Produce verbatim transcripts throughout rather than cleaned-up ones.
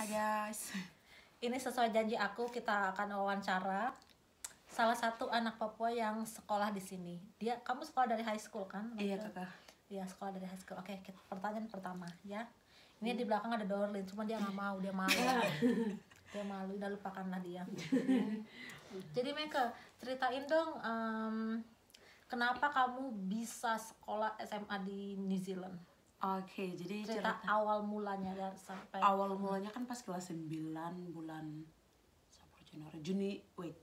guys. Ini sesuai janji aku, kita akan wawancara salah satu anak Papua yang sekolah di sini. Dia, kamu sekolah dari high school kan? Iya kakak. Iya, sekolah dari high school. Oke, kita, pertanyaan pertama ya. Ini di belakang ada Dorlin, cuma dia nggak mau, dia malu. Dia malu, udah lupakanlah dia. Jadi Meka, ceritain dong, um, kenapa kamu bisa sekolah S M A di New Zealand? Oke, jadi Cerita cerita awal mulanya ya, sampai awal mulanya kan pas kelas sembilan bulan Sabtu, Januari, Juni, wait.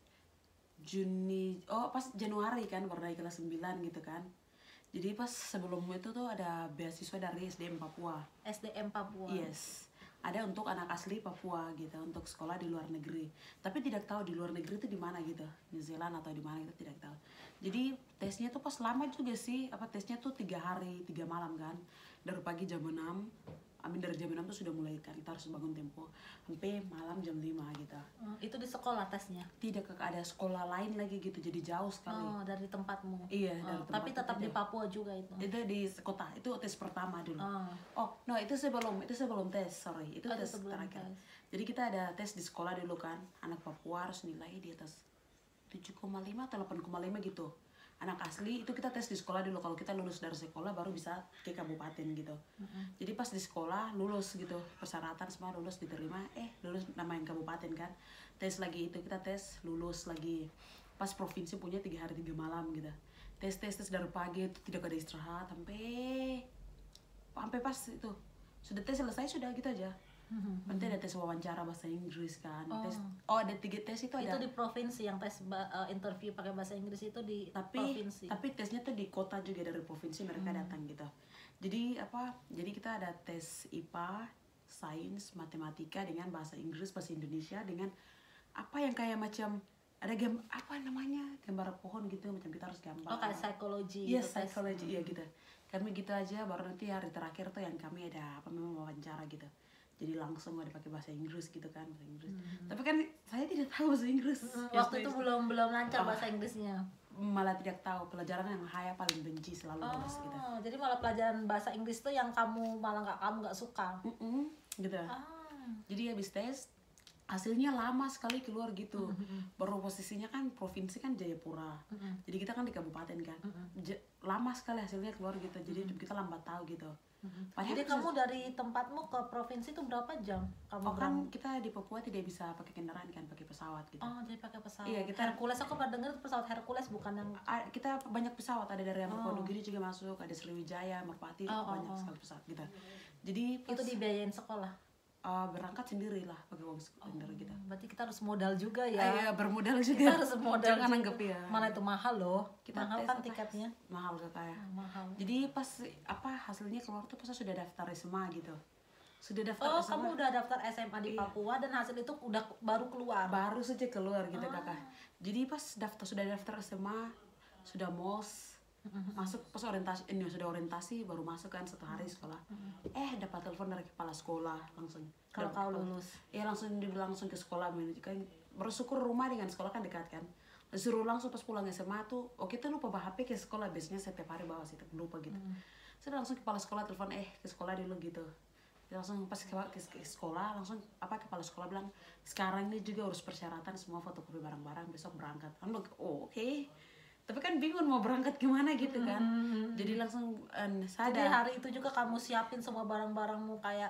Juni, oh pas Januari kan baru naik kelas sembilan gitu kan. Jadi pas sebelum itu tuh ada beasiswa dari S D M Papua. S D M Papua. Yes. Ada untuk anak asli Papua gitu, untuk sekolah di luar negeri. Tapi tidak tahu di luar negeri itu di mana gitu, New Zealand atau di mana itu tidak tahu. Jadi tesnya tuh pas lama juga sih, apa tesnya tuh tiga hari tiga malam kan, dari pagi jam enam, amin dari jam enam tuh sudah mulai kan kita harus bangun tempo, sampai malam jam lima gitu. Hmm, itu di sekolah tesnya? Tidak, ada sekolah lain lagi gitu, jadi jauh sekali. Oh, dari tempatmu? Iya, oh, dari tempat tapi tetap di itu. Papua juga itu? Itu di kota, itu tes pertama dulu. Oh, oh no itu sebelum itu sebelum tes, sorry itu oh, tes itu sebelum terakhir. tes. Jadi kita ada tes di sekolah dulu kan, anak Papua harus nilai di atas tujuh koma lima atau delapan koma lima gitu. Anak asli itu kita tes di sekolah dulu, kalau kita lulus dari sekolah baru bisa ke kabupaten gitu. Mm-hmm. Jadi pas di sekolah lulus gitu, persyaratan semua lulus, diterima, eh lulus nama yang kabupaten kan. Tes lagi itu kita tes, lulus lagi. Pas provinsi punya tiga hari tiga malam gitu. Tes tes tes dari pagi itu tidak ada istirahat sampai sampai pas itu sudah tes selesai sudah gitu aja. Nanti ada tes wawancara bahasa Inggris kan. Oh. Tes, oh ada tiga tes itu ada. Itu di provinsi yang tes uh, interview pakai bahasa Inggris itu di tapi, provinsi. Tapi tesnya tuh di kota juga, dari provinsi mereka hmm. datang gitu. Jadi apa? Jadi kita ada tes I P A, sains, matematika dengan bahasa Inggris, bahasa Indonesia dengan apa yang kayak macam ada game apa namanya, gambar pohon gitu, macam kita harus gambar. Oh kayak psikologi. Iya, gitu, psikologi iya gitu. Kami gitu aja, baru nanti hari terakhir tuh yang kami ada apa memang wawancara gitu. Jadi langsung ada pakai bahasa Inggris gitu kan, bahasa Inggris. Hmm. Tapi kan saya tidak tahu bahasa Inggris. Hmm, waktu itu belum belum lancar oh, bahasa Inggrisnya. Malah tidak tahu, pelajaran yang Haya paling benci selalu oh, bahas gitu. Jadi malah pelajaran bahasa Inggris tuh yang kamu malah nggak kamu nggak suka. Mm -mm, gitu. Ah. Jadi habis tes hasilnya lama sekali keluar gitu. Mm-hmm. Baru posisinya kan provinsi kan Jayapura. Mm-hmm. Jadi kita kan di kabupaten kan. Mm-hmm. Lama sekali hasilnya keluar gitu. Jadi mm-hmm. kita lambat tahu gitu. Mm-hmm. Jadi bisa... kamu dari tempatmu ke provinsi itu berapa jam? Kamu oh kan kita di Papua tidak bisa pakai kendaraan kan, pakai pesawat gitu. Oh, jadi pakai pesawat. Iya, kita Hercules, aku pernah dengar pesawat Hercules bukan yang kita banyak pesawat, ada dari Mapologiri oh. juga masuk, ada Sriwijaya, Merpati, oh, banyak oh, oh. sekali pesawat gitu. Jadi pas... itu dibiayain sekolah. Uh, berangkat sendiri lah pakai uang sendiri oh, kita. Berarti kita harus modal juga ya. Iya, bermodal juga. Kita harus modal. Jangan anggap ya. Mana itu mahal loh. Kita mahal kan tiketnya. Mahal kakak ya. Oh, mahal. Jadi pas apa hasilnya keluar tuh pas sudah daftar S M A gitu. Sudah daftar oh, S M A. Kamu udah daftar S M A di iya. Papua dan hasil itu udah baru keluar. Baru saja keluar gitu ah. kakak. Jadi pas daftar sudah daftar S M A, sudah M O S. Mm-hmm. Masuk pas orientasi ini sudah orientasi baru masuk kan satu hari sekolah. Mm-hmm. Eh dapat telepon dari kepala sekolah langsung. Kalau kau lulus. Iya langsung dibilang langsung ke sekolah kan. Bersyukur rumah dengan sekolah kan dekat kan. Disuruh langsung pas pulang S M A tuh, oh kita lupa bawa H P ke sekolah, biasanya setiap hari bawa sih, lupa gitu. Mm-hmm. Sudah langsung kepala sekolah telepon eh ke sekolah dulu gitu. Dia langsung pas ke, ke, ke sekolah langsung apa kepala sekolah bilang sekarang ini juga harus persyaratan semua fotokopi barang-barang besok berangkat. Kan oh oke. Okay. Tapi kan bingung mau berangkat gimana gitu kan. Mm-hmm. Jadi langsung uh, sadar. Jadi hari itu juga kamu siapin semua barang-barangmu kayak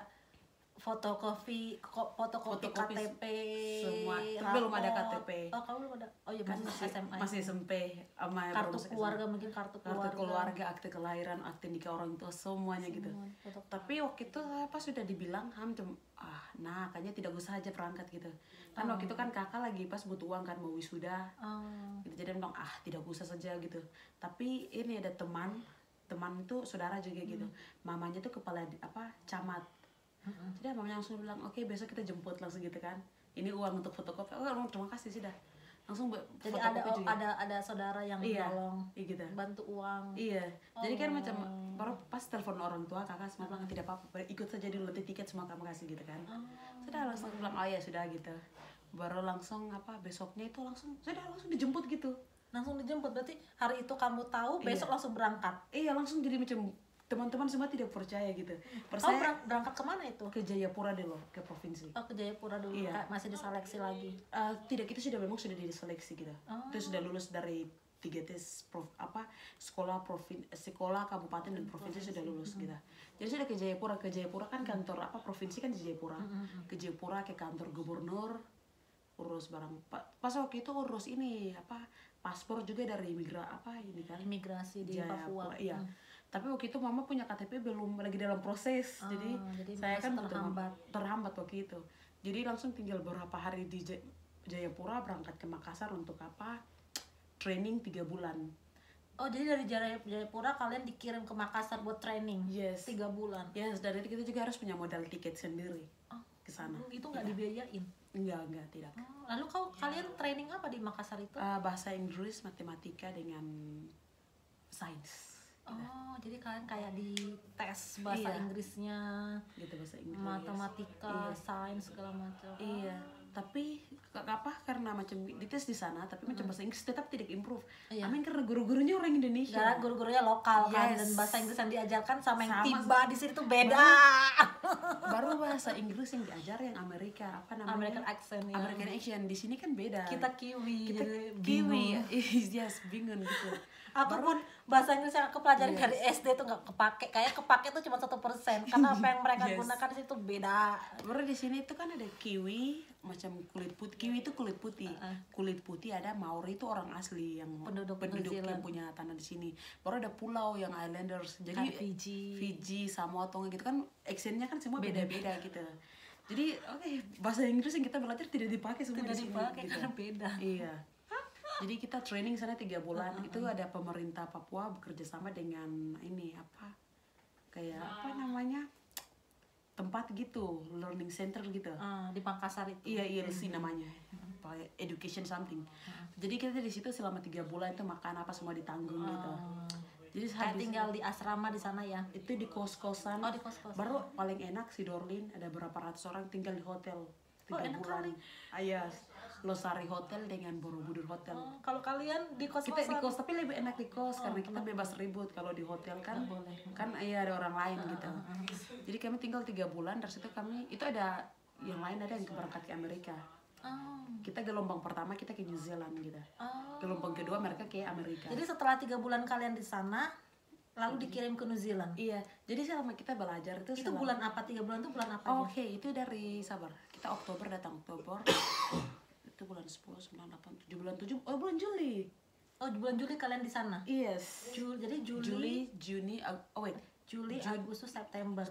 fotokopi, fotokopi K T P semua. Tapi belum ada K T P. Oh, kamu belum ada. Oh iya kan masih S M A. Masih S M P sama kartu keluarga S M P. Mungkin kartu keluarga. Kartu keluarga, akte kelahiran, akte nikah orang tua semuanya Semua, gitu. Fotokopi. Tapi waktu itu saya pas sudah dibilang ham ah nah kayaknya tidak usah aja berangkat gitu. Kan oh. waktu itu kan kakak lagi pas butuh uang kan mau wisuda. Oh. Gitu jadi bilang ah tidak usah saja gitu. Tapi ini ada teman, teman itu saudara juga hmm. gitu. Mamanya tuh kepala apa camat. Mm-hmm. Jadi mamanya langsung bilang, oke okay, besok kita jemput langsung gitu kan. Ini uang untuk fotokopi. Oh terima kasih sudah. Langsung jadi ada juga. ada ada saudara yang iya, tolong iya gitu. bantu uang. Iya. Oh. Jadi kan macam baru pas telepon orang tua kakak semua bilang tidak apa-apa, ikut saja dulu nanti tiket semua kamu kasih gitu kan. Oh. Sudah langsung bilang oh ya sudah gitu. Baru langsung apa besoknya itu langsung sudah langsung dijemput gitu. Langsung dijemput berarti hari itu kamu tahu besok iya. langsung berangkat. Iya langsung jadi macam teman-teman semua tidak percaya gitu. Kau Percaya berang- berangkat kemana itu? ke Jayapura dulu, ke provinsi. Oh, ke Jayapura dulu. Iya. Kayak masih diseleksi lagi. Eh, tidak, itu sudah memang sudah diseleksi gitu. Oh. Itu sudah lulus dari tiga tes prof, apa sekolah profin sekolah kabupaten dan provinsi sudah lulus gitu. Jadi sudah ke Jayapura, ke Jayapura kan kantor apa provinsi kan di Jayapura. Ke Jayapura ke kantor gubernur urus barang. Pa- Pas waktu itu urus ini apa paspor juga dari imigra apa ini kan Imigrasi di Jayapura. Papua. Iya. Hmm. Tapi waktu itu mama punya K T P belum lagi dalam proses. Ah, jadi, jadi saya kan masih betul- terhambat. terhambat waktu itu. Jadi langsung tinggal beberapa hari di Jay- Jayapura berangkat ke Makassar untuk apa? Training tiga bulan. Oh, jadi dari Jaya- Jayapura kalian dikirim ke Makassar buat training Yes. tiga bulan. Yes, dan itu kita juga harus punya modal tiket sendiri Oh, ke sana. itu nggak Iya. dibiayain. Enggak, enggak, tidak. Oh, lalu kau kalian training apa di Makassar itu? Ah, bahasa Inggris, matematika dengan sains. Oh, jadi kalian kayak di tes bahasa Iya. Inggrisnya, Gitu bahasa Inggris. matematika, Iya. sains segala macam. Iya, tapi k- apa karena macam dites di sana tapi macam bahasa Inggris tetap tidak improve. Iya. Amin karena guru-gurunya orang Indonesia. Karena guru-gurunya lokal kan, Yes. dan bahasa Inggris yang diajarkan sama yang Sama. tiba di sini tuh beda. Baru bahasa Inggris yang diajar yang Amerika apa namanya? American accent ya. American accent di sini kan beda. Kita kiwi, kita jadi kiwi, bingung. yes bingung gitu. Aku pun bahasa Inggris yang aku pelajari Yes. dari S D tuh nggak kepake, kayak kepake tuh cuma satu persen karena apa yang mereka Yes. gunakan di situ beda. Baru di sini itu kan ada kiwi macam kulit putih. Kiwi itu kulit putih. Uh-uh. Kulit putih ada Maori itu orang asli yang Penduduk New penduduk yang Zealand. punya tanah di sini. Baru ada pulau yang islanders. Jadi Kayak Fiji. Fiji, Samoa, Tonga gitu kan accentnya kan semua beda-beda gitu. Jadi oke bahasa Inggris yang kita belajar tidak dipakai semua Tidak di sini. dipakai gitu. karena beda. Iya. Jadi kita training sana tiga bulan. Itu ada pemerintah Papua bekerja sama dengan ini apa? Kayak apa namanya? Tempat gitu, learning center gitu. Ah, di Makassar itu. Iya, I L C namanya. Apa, Education something. Jadi kita di situ selama tiga bulan itu makan apa semua ditanggung gitu. Ah, Jadi kayak habis tinggal di asrama di sana ya. itu di kos-kosan. Oh, di kos-kosan. Baru paling enak si Dorlin ada berapa ratus orang tinggal di hotel tiga Oh, enak bulan. kali. Ah, iya. Losari Hotel dengan Borobudur Hotel. Oh, kalau kalian di Kita di kos-kosan. kos tapi lebih enak di kos karena kita bebas ribut. Kalau di hotel kan Nggak boleh. kan iya ada orang lain gitu. Jadi kami tinggal tiga bulan dari situ kami itu ada yang lain ada yang berangkat ke Amerika. Oh. Kita gelombang pertama kita ke New Zealand gitu. Oh. Gelombang kedua mereka ke Amerika. Jadi setelah tiga bulan kalian di sana, lalu dikirim ke New Zealand. Iya, jadi selama kita belajar itu Itu selama- bulan apa? Tiga bulan itu bulan apa Oh, aja? Oke, itu dari sabar. Kita Oktober datang Oktober. Itu bulan sepuluh, sembilan, delapan, tujuh bulan tujuh. Oh, bulan Juli. Oh, bulan Juli kalian di sana. Yes. Juli, jadi Juli, Juli, Juni, Ag- oh wait. Juli, Jun- Agustus, September.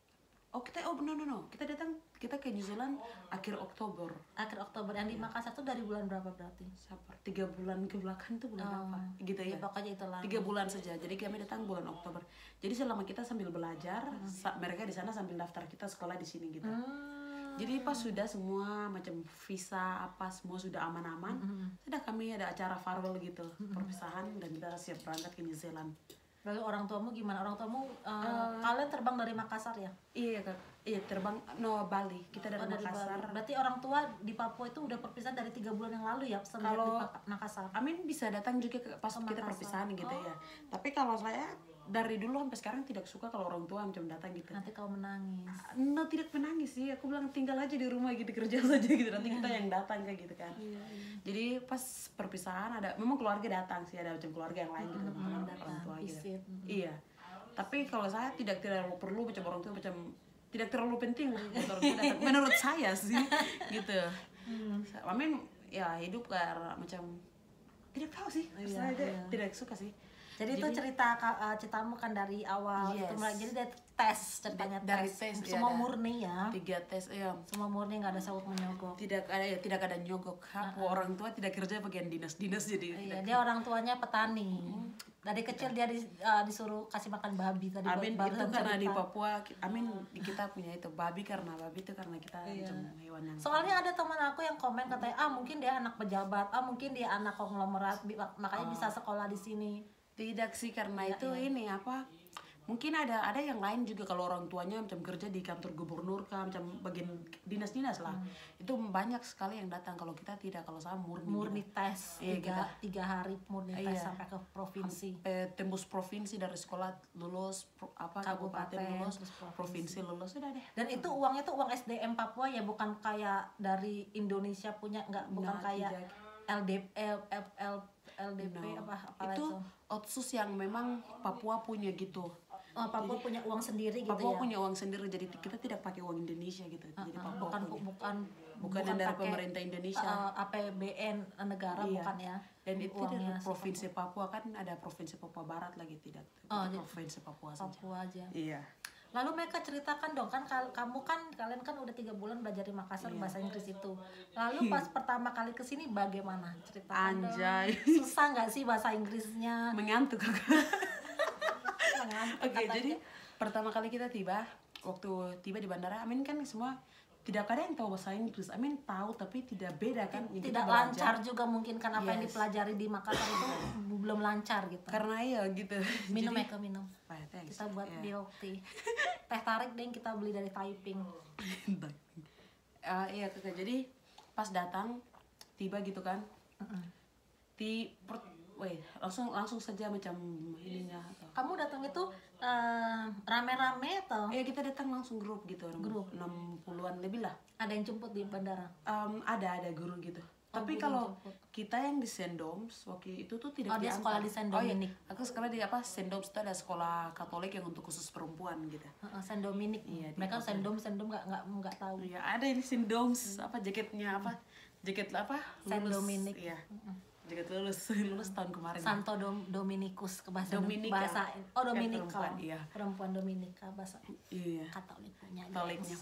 Oh, kita oh no no no. Kita datang kita ke New Zealand akhir Oktober. Akhir Oktober. Yang di Makassar tuh dari bulan berapa berarti? Sabar. Tiga bulan ke belakang tuh bulan Oh, apa? Gitu ya. Ya, pokoknya itu lah. Tiga bulan saja. Jadi kami datang bulan Oktober. Jadi selama kita sambil belajar, sa- mereka di sana sambil daftar kita sekolah di sini gitu. Hmm. Jadi pas sudah semua macam visa apa semua sudah aman-aman, sudah kami ada acara farewell gitu, perpisahan dan kita siap berangkat ke New Zealand. Lalu orang tuamu gimana? Orang tuamu uh, kalian terbang dari Makassar ya? Iya kak, iya terbang no Bali, kita dari Oh, dari Makassar. Bali. Berarti orang tua di Papua itu udah perpisahan dari tiga bulan yang lalu ya? Semenjak Kalau- di Pa- Makassar. Amin bisa datang juga ke pas Ke kita Makassar. perpisahan gitu Oh. ya. Tapi kalau saya dari dulu sampai sekarang tidak suka kalau orang tua macam datang gitu. Nanti kau menangis. No tidak menangis sih, aku bilang tinggal aja di rumah gitu kerja saja gitu nanti kita yang datang kayak gitu kan. Iya, iya. Jadi pas perpisahan ada memang keluarga datang sih ada macam keluarga yang lain gitu teman-teman datang, orang tua gitu. visit, mm. Iya. Tapi kalau saya tidak terlalu perlu macam orang tua macam tidak terlalu penting lah buat orang tua datang. Menurut saya sih gitu. Saya- Amin ya hidup karena macam tidak tahu sih. Iya, saya aja iya. tidak suka sih. Jadi, itu cerita ka- uh, ceritamu kan dari awal Yes. gitu mulai. Jadi dari tes ceritanya Dari tes. tes, iya, Semua ada. murni ya. Tiga tes ya. Semua murni, nggak ada sawuk menyogok. Tidak ada ya, tidak ada nyogok. Aku orang tua tidak kerja bagian dinas-dinas jadi Iya, tidak. dia orang tuanya petani. Dari kecil dia di- uh, disuruh kasih makan babi tadi. Amin baru itu karena di cerita. Papua, Amin di kita punya itu babi karena babi itu karena kita Iya. macam hewan yang Soalnya ada teman aku yang komen katanya, ah mungkin dia anak pejabat, ah mungkin dia anak konglomerat, bi- makanya bisa sekolah di sini. tidak sih karena Iya, itu iya. ini apa Mungkin ada ada yang lain juga kalau orang tuanya macam kerja di kantor gubernur kah, macam bagian dinas-dinas lah. Hmm. Itu banyak sekali yang datang. Kalau kita tidak, kalau saya murni. Murni gitu. tes Iya, tiga, kita, tiga hari murni tes iya, sampai ke provinsi. Sampai tembus provinsi, dari sekolah lulus pro, apa kabupaten, kabupaten lulus, provinsi. provinsi lulus sudah deh. Dan itu uangnya tuh uang S D M Papua ya, bukan kayak dari Indonesia punya, nggak, bukan nah, kayak L D P L, L, L D P no. apa apa itu, itu otsus yang memang Papua punya gitu. Oh, Papua jadi, punya uang sendiri gitu Papua ya. punya uang sendiri, jadi kita tidak pakai uang Indonesia gitu. Uh, jadi Papua bukan, punya. bukan bukan bukan dari pemerintah Indonesia. Uh, A P B N negara iya. bukan ya. Dan itu dari provinsi Papua. Papua kan ada provinsi Papua Barat lagi tidak. Oh, provinsi Papua saja. Papua aja. Iya. Lalu mereka ceritakan dong kan, kamu kan kalian kan udah tiga bulan belajar di Makassar iya. bahasa Inggris itu. Lalu pas pertama kali kesini bagaimana? Ceritakan Anjay. dong. Susah nggak sih bahasa Inggrisnya? Mengantuk kakak. Oke, okay, jadi pertama kali kita tiba, waktu tiba di bandara, Amin kan semua tidak ada yang tahu bahasa Inggris. Amin tahu tapi tidak beda kan. Tidak lancar juga mungkin kan apa yes. yang dipelajari di Makassar itu belum lancar gitu. Karena ya gitu. Minum ya ke minum. Oh, ya, kita buat yeah. milk tea. Teh tarik deh kita beli dari Taiping. uh, iya kakak. Jadi pas datang tiba gitu kan. Uh-uh. Di per, weh, langsung langsung saja macam ininya. Kamu datang itu uh, rame-rame atau? Iya, kita datang langsung grup gitu, grup enam puluhan lebih lah. Ada yang jemput di bandara? Um, ada ada guru gitu. Oh, tapi kalau kita yang di Saint Doms waktu itu tuh tidak oh, dia sekolah di Saint Dominic. Oh, iya. Aku sekolah di apa? Saint Doms itu ada sekolah Katolik yang untuk khusus perempuan gitu. Uh, Saint Dominic. Iya, mereka Saint Doms, Saint Doms nggak nggak nggak tahu. Iya, ada ini Saint Doms, apa jaketnya apa? Jaket apa? Saint Dominic. Iya. Uh-uh. Jaket lulus lulus tahun kemarin. Santo Dom, Dominikus ke bahasa Dominika. bahasa oh Dominika perempuan, iya. perempuan Dominika bahasa iya. Katolik punya Katoliknya.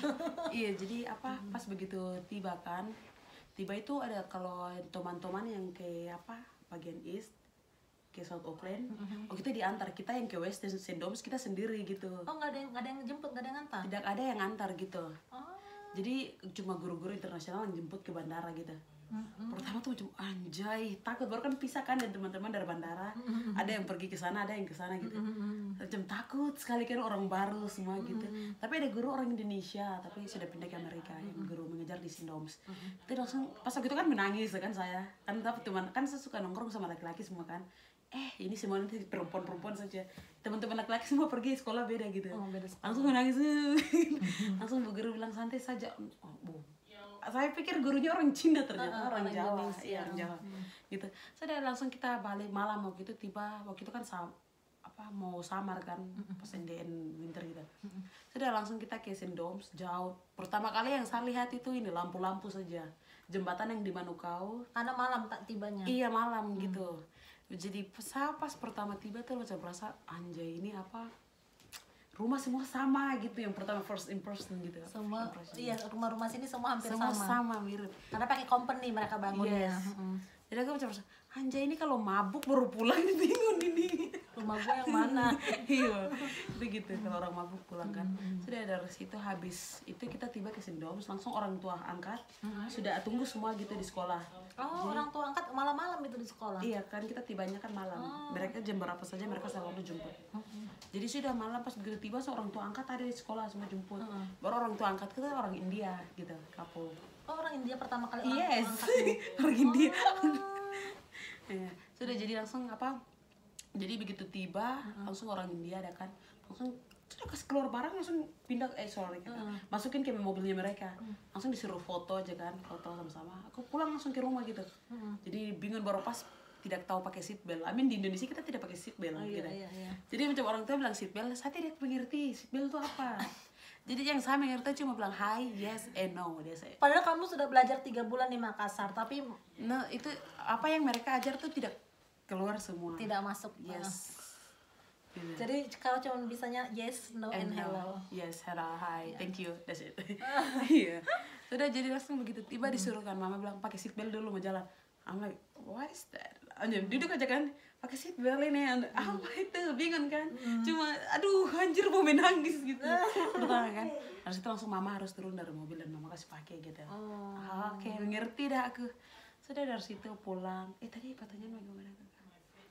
Iya, jadi apa pas begitu tiba kan, tiba itu ada kalau teman-teman yang ke apa bagian east ke South Auckland, mm-hmm. oh kita diantar, kita yang ke West Saint Doms kita sendiri gitu. Oh nggak ada yang nggak ada yang jemput, nggak ada yang antar? Tidak ada yang antar gitu. Oh. Jadi cuma guru-guru internasional yang jemput ke bandara gitu. Mm-hmm. Pertama tuh macam anjay, takut, baru kan pisah kan dari teman-teman dari bandara. Mm-hmm. Ada yang pergi ke sana, ada yang ke sana gitu. Mm-hmm. Macam takut sekali kan orang baru semua mm-hmm. gitu. Tapi ada guru orang Indonesia, tapi sudah pindah ke Amerika, mm-hmm. yang guru mengejar di Saint Doms. Mm-hmm. Itu langsung pas waktu itu kan menangis kan saya. Kan tapi teman kan saya suka nongkrong sama laki-laki semua kan. Eh ini semua nanti perempuan-perempuan saja. Teman-teman laki-laki semua pergi sekolah beda gitu. Oh, beda langsung menangis. Langsung bu guru bilang santai saja. Oh, bu. Saya pikir gurunya orang Cina ternyata uh, uh, orang, orang Jawa, iya orang Jawa, hmm. gitu. Sudah langsung kita balik malam waktu itu tiba, waktu itu kan sam, apa mau samar kan, mm-hmm. pas N D N winter gitu. Mm-hmm. Sudah langsung kita ke Saint Doms jauh. Pertama kali yang saya lihat itu ini lampu-lampu saja, jembatan yang di Manukau. Karena malam tak tibanya. Iya malam hmm. gitu. Jadi saya pas pertama tiba tuh macam merasa anjay ini apa? Rumah semua sama gitu, yang pertama first impression gitu. Semua iya, rumah-rumah sini semua hampir semua sama. sama mirip. Karena pakai company mereka bangunnya. Yes. Mm-hmm. Jadi aku macam anjay ini kalau mabuk baru pulang nih bingung ini. Rumah gua yang mana? Iya. Itu gitu kalau orang mabuk pulang kan. Mm-hmm. Sudah dari situ habis itu kita tiba ke Saint Doms, langsung orang tua angkat mm-hmm. sudah tunggu semua gitu di sekolah. Oh, jadi, orang tua angkat malam-malam itu di sekolah? Iya kan, kita tibanya kan malam. Oh. Mereka jam berapa saja mereka selalu jemput. Mm-hmm. Jadi sudah malam pas begitu tiba seorang tua angkat ada di sekolah semua jemput. Mm-hmm. Baru orang tua angkat kita orang India gitu, couple. Oh, orang India pertama kali orang yes. angkat. Orang India. Ya, sudah jadi langsung apa? Jadi begitu tiba mm-hmm. langsung orang India ada kan. Langsung sudah kasih keluar barang langsung pindah eh sorry kan. Uh. Masukin ke mobilnya mereka. Uh. Langsung disuruh foto aja kan, foto sama-sama. Aku pulang langsung ke rumah gitu. Uh. Jadi bingung baru pas tidak tahu pakai seat belt. I mean di Indonesia kita tidak pakai seat belt oh, gitu. Iya, iya, iya. Jadi macam orang tua bilang seat belt, saya tidak mengerti seat belt itu apa. Jadi yang saya mengerti cuma bilang hi, yes, and no dia saya. Padahal kamu sudah belajar tiga bulan di Makassar, tapi nah itu apa yang mereka ajar tuh tidak keluar semua. Tidak masuk. Yes. Yeah. Jadi kalau cuma bisanya yes, no, and, and hello. Yes, hello, hi, yeah. Thank you, that's it. Iya. Sudah jadi langsung begitu tiba disuruh kan mama bilang pakai seat belt dulu mau jalan. I'm like, what is that? Anjir, duduk aja kan, pakai seat belt ini, apa itu, bingung kan? Cuma, aduh, anjir mau menangis gitu. Pertama kan, harus itu langsung mama harus turun dari mobil dan mama kasih pakai gitu. Oh. Ah, oke, okay, ngerti dah aku. Sudah dari situ pulang. Eh tadi pertanyaan bagaimana?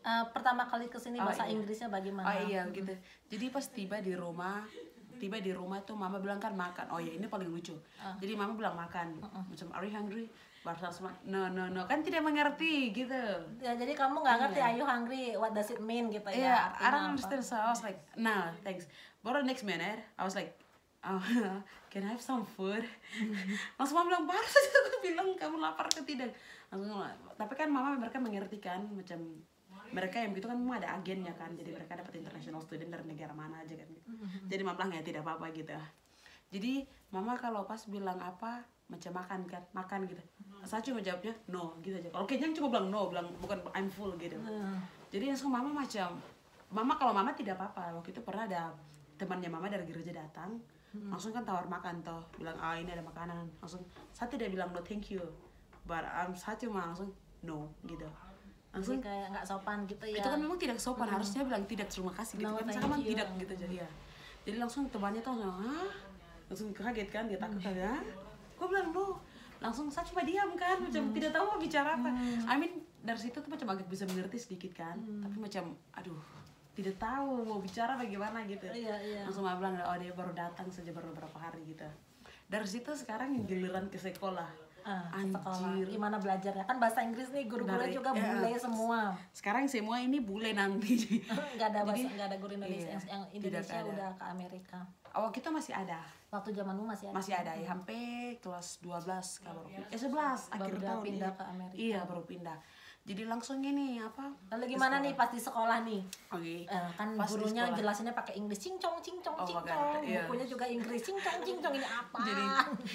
Uh, pertama kali kesini Oh, bahasa iya. Inggrisnya bagaimana? Oh iya gitu. Jadi pas tiba di rumah, tiba di rumah tuh mama bilang kan makan. Oh ya ini paling lucu. Uh. Jadi mama bilang makan. Macam are you hungry? Bahasa semua no no no kan tidak mengerti gitu. Ya, jadi kamu nggak ngerti Iya. are you hungry, what does it mean gitu ya? Yeah, I artinya don't apa? understand. So I was like, nah, thanks. Baru next minute, I was like, oh, can I have some food? Langsung mama bilang, baru saja aku bilang kamu lapar atau tidak. Langsung, tapi kan mama mereka mengerti kan, macam mereka yang begitu kan memang ada agennya kan, jadi mereka dapat international student dari negara mana aja kan. Jadi mama bilang ya tidak apa-apa gitu. Jadi mama kalau pas bilang apa, macam makan kan, makan gitu. Saya cuma jawabnya no gitu aja. Kalau kenyang cuma bilang no, bilang bukan I'm full gitu. Jadi langsung mama macam, mama kalau mama tidak apa-apa. Waktu itu pernah ada temannya mama dari gereja datang, langsung kan tawar makan toh, bilang ah ini ada makanan. Langsung saya tidak bilang no thank you, but um, saya cuma langsung no gitu. Langsung Jadi kayak nggak sopan gitu ya? itu kan memang tidak sopan, harusnya bilang tidak terima kasih gitu No, kan. thank Saya kan you. tidak gitu jadi ya. Jadi langsung temannya tuh langsung hah, langsung kaget kan, dia takut kan ya. Gue bilang no, langsung saya cuma diam kan, macam tidak tahu mau bicara apa. I mean dari situ tuh macam agak bisa mengerti sedikit kan, tapi macam aduh tidak tahu mau bicara bagaimana gitu. Iya, iya. Langsung mama bilang oh dia baru datang saja baru beberapa hari gitu. Dari situ sekarang giliran ke sekolah. Ah, Anjir. sekolah. Gimana belajarnya? Kan bahasa Inggris nih guru-gurunya Dari- juga ya. bule semua. Sekarang semua ini bule nanti. Nggak ada bahasa, Jadi, nggak ada guru Indonesia. iya, yang, yang tidak Indonesia ada. udah ke Amerika. Awal kita masih ada. Waktu zamanmu masih ada. Masih ada ya sampai kelas dua belas kalau eh sebelas Baru akhir udah tahun pindah iya. ke Amerika. Iya, baru pindah. Jadi langsung ini apa? Lalu gimana nih pas di sekolah nih? Oke. Eh, kan Pas di gurunya sekolah. jelasinnya pakai Inggris, cincong cincong Oh, cincong. pakai- iya. Bukunya juga Inggris, cincong cincong ini apa? Jadi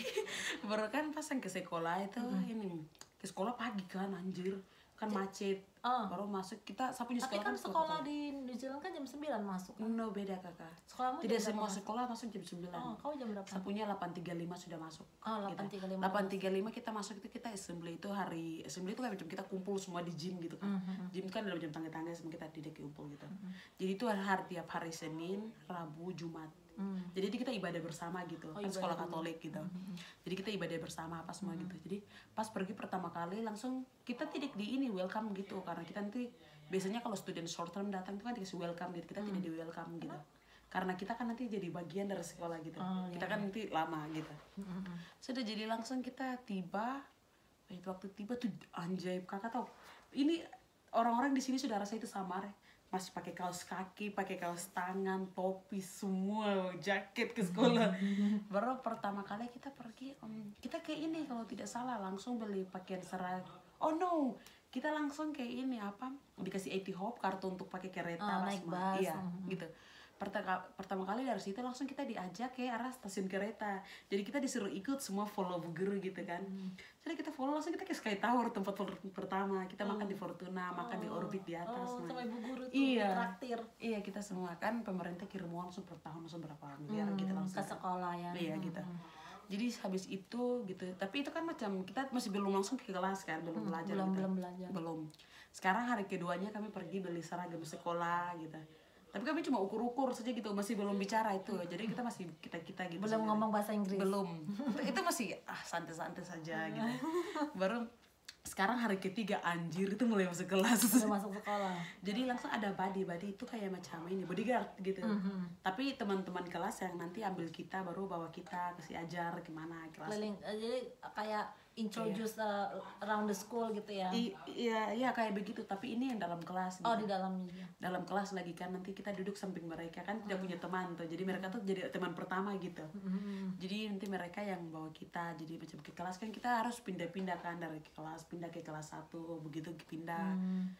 baru kan pas yang ke sekolah itu ini ke sekolah pagi kan anjir. Kan macet. Oh. Baru masuk kita saya punya Tapi sekolah kan kan sekolah di New Zealand kan jam sembilan masuk. No beda kakak. Sekolahmu Tidak jam berapa semua masuk? sekolah masuk jam sembilan. Oh, kamu jam berapa? Saya punya delapan tiga puluh lima sudah masuk. Oh, delapan tiga puluh lima. delapan tiga puluh lima kita masuk itu kita assembly itu hari assembly itu kayak macam kita kumpul semua di gym gitu kan. Gym kan dalam jam tangga-tangga semua kita tidak kumpul gitu. Jadi itu hari, hari tiap hari Senin, Rabu, Jumat. Mm. Jadi itu kita ibadah bersama gitu. Oh, Kan ibadah sekolah dulu. Katolik gitu. Jadi kita ibadah bersama apa semua gitu. Jadi pas pergi pertama kali langsung kita tidak di ini welcome gitu karena kita nanti biasanya kalau student short term datang itu kan dikasih welcome gitu. Kita tidak di welcome gitu. Karena kita kan nanti jadi bagian dari sekolah gitu. Oh, kita iya. kan nanti lama gitu. Sudah jadi langsung kita tiba, eh, waktu tiba tuh anjay kakak tahu ini orang-orang di sini sudah rasa itu samar, masih pakai kaos kaki, pakai kaos tangan, topi semua, jaket ke sekolah. Baru pertama kali kita pergi, um, kita kayak ini kalau tidak salah langsung beli pakaian seragam. Oh no, kita langsung kayak ini apa? Dikasih eighty hop kartu untuk pakai kereta Ah, lah naik semua. bus, Iya, mhm. gitu. Pertama, pertama kali dari situ langsung kita diajak ke arah stasiun kereta. Jadi kita disuruh ikut semua follow guru gitu kan. Jadi kita follow langsung kita ke Sky Tower tempat per- pertama. Kita makan di Fortuna, makan di Orbit di atas. Oh, Nah, sama ibu guru tuh Iya. traktir Iya kita semua kan pemerintah kirim uang langsung per tahun langsung berapa miliar gitu Hmm, langsung. ke sekolah ya. Iya gitu. Jadi habis itu gitu. Tapi itu kan macam kita masih belum langsung ke kelas kan, belum belajar belum- gitu. belum belajar. Belum. Sekarang hari keduanya kami pergi beli seragam sekolah gitu. Tapi kami cuma ukur-ukur saja gitu, masih belum bicara itu. Jadi kita masih kita-kita gitu. Belum sebenarnya. ngomong bahasa Inggris. Belum. itu, itu masih ah santai-santai saja gitu. Baru sekarang hari ketiga anjir itu mulai masuk kelas. Udah masuk sekolah. Jadi langsung ada buddy, buddy itu kayak macam ini bodyguard gitu. Tapi teman-teman kelas yang nanti ambil kita baru bawa kita kasih ajar gimana kelas. Keliling, eh, jadi kayak introduce uh, around the school gitu ya. I- Iya, iya kayak begitu. Tapi ini yang dalam kelas. Oh, gitu. di dalamnya juga. Dalam kelas lagi kan nanti kita duduk samping mereka kan tidak punya teman tuh. Jadi mereka tuh jadi teman pertama gitu. Jadi nanti mereka yang bawa kita. Jadi macam ke kelas kan kita harus pindah-pindah kan dari kelas pindah ke kelas satu begitu pindah.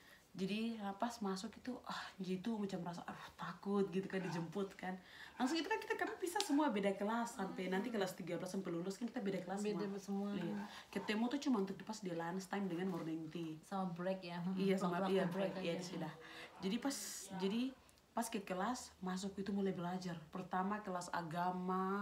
Jadi pas masuk itu ah gitu macam rasa aduh takut gitu kan dijemput kan. Langsung itu kan kita kami bisa semua beda kelas sampai nanti kelas tiga belas sampai lulus kan kita beda kelas Beda semua. semua. Iya. Ketemu tuh cuma untuk pas di lunch time dengan morning tea. Sama break ya. Iya sama Waktu iya break break, iya aja. sudah. Jadi pas jadi pas ke kelas masuk itu mulai belajar. Pertama kelas agama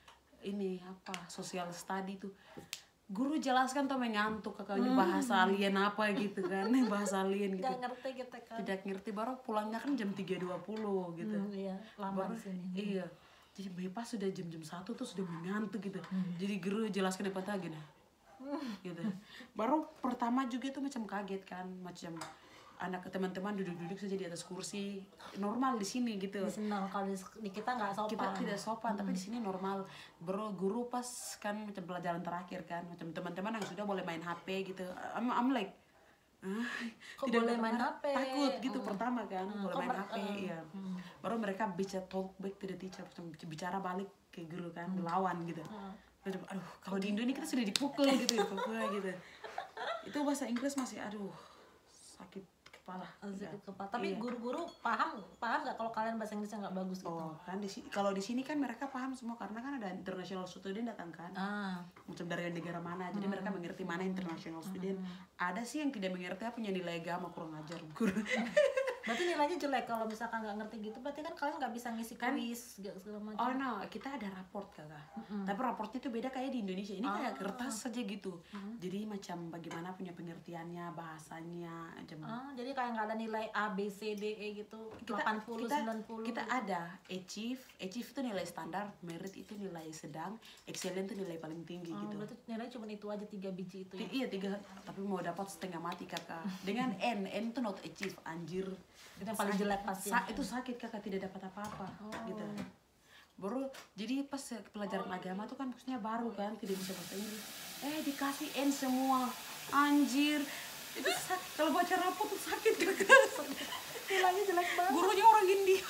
ini apa social study tuh. Guru jelaskan tuh mengantuk kakaknya bahasa alien apa gitu kan. Bahasa alien gitu. Gak ngerti kita kan. Tidak ngerti baru pulangnya kan jam tiga dua puluh gitu. Hmm, iya, lama Baru di sini. iya. Jadi pas sudah jam-jam satu tuh sudah mengantuk gitu. Jadi guru jelaskan depan gini. Gitu. Baru pertama juga tuh macam kaget kan, macam anak teman-teman duduk-duduk saja di atas kursi normal di sini gitu. Di sini kalau di, di kita nggak sopan. Kita tidak sopan, hmm. tapi di sini normal. Bro, guru pas kan macam pelajaran terakhir kan, macam teman-teman yang sudah boleh main H P gitu. I'm, I'm like, ah, kok boleh main H P? Takut gitu hmm. pertama kan, hmm. boleh kok main H P, uh, ya. Hmm. Baru mereka bicara talk back to the teacher, bicara balik ke guru kan, hmm. lawan gitu. Hmm. Aduh, kalau di Indonesia kita sudah dipukul gitu, dipukul gitu. Itu bahasa Inggris masih, aduh, sakit kepala. Sakit kepala. Tapi guru-guru iya. paham paham nggak kalau kalian bahasa Inggrisnya nggak bagus gitu? Oh kan di kalau di sini kan mereka paham semua karena kan ada international student datang kan. Ah. Macam dari negara mana, jadi hmm. mereka mengerti mana international student. Hmm. Ada sih yang tidak mengerti apa punya nilai agama kurang ajar guru. Berarti nilainya jelek kalau misalkan nggak ngerti gitu. Berarti kan kalian nggak bisa ngisi kan, quiz segala macam. Oh no, kita ada raport kakak. Mm-hmm. Tapi raportnya itu beda kayak di Indonesia. Ini ah. kayak kertas saja gitu. Mm-hmm. Jadi macam bagaimana punya pengertiannya, bahasanya. Macam. Ah, jadi kayak nggak ada nilai A, B, C, D, E gitu. Kita, delapan puluh, kita, sembilan puluh. Kita gitu. Ada achieve, achieve itu nilai standar, merit itu nilai sedang, excellent itu nilai paling tinggi oh, gitu. Berarti nilai cuma itu aja tiga biji itu ya? Iya tiga, tapi mau dapat setengah mati kakak. Dengan N, N itu not achieve, anjir. Itu yang paling jelek pasti. Sa- itu sakit kakak, tidak dapat apa-apa oh. gitu. Baru jadi pas pelajaran oh. agama tuh kan maksudnya baru kan, tidak bisa bahasa Inggris. Eh dikasih N semua, anjir. Itu sakit. Kalau baca rapot tuh sakit kakak. Nilainya jelek banget. Gurunya orang India.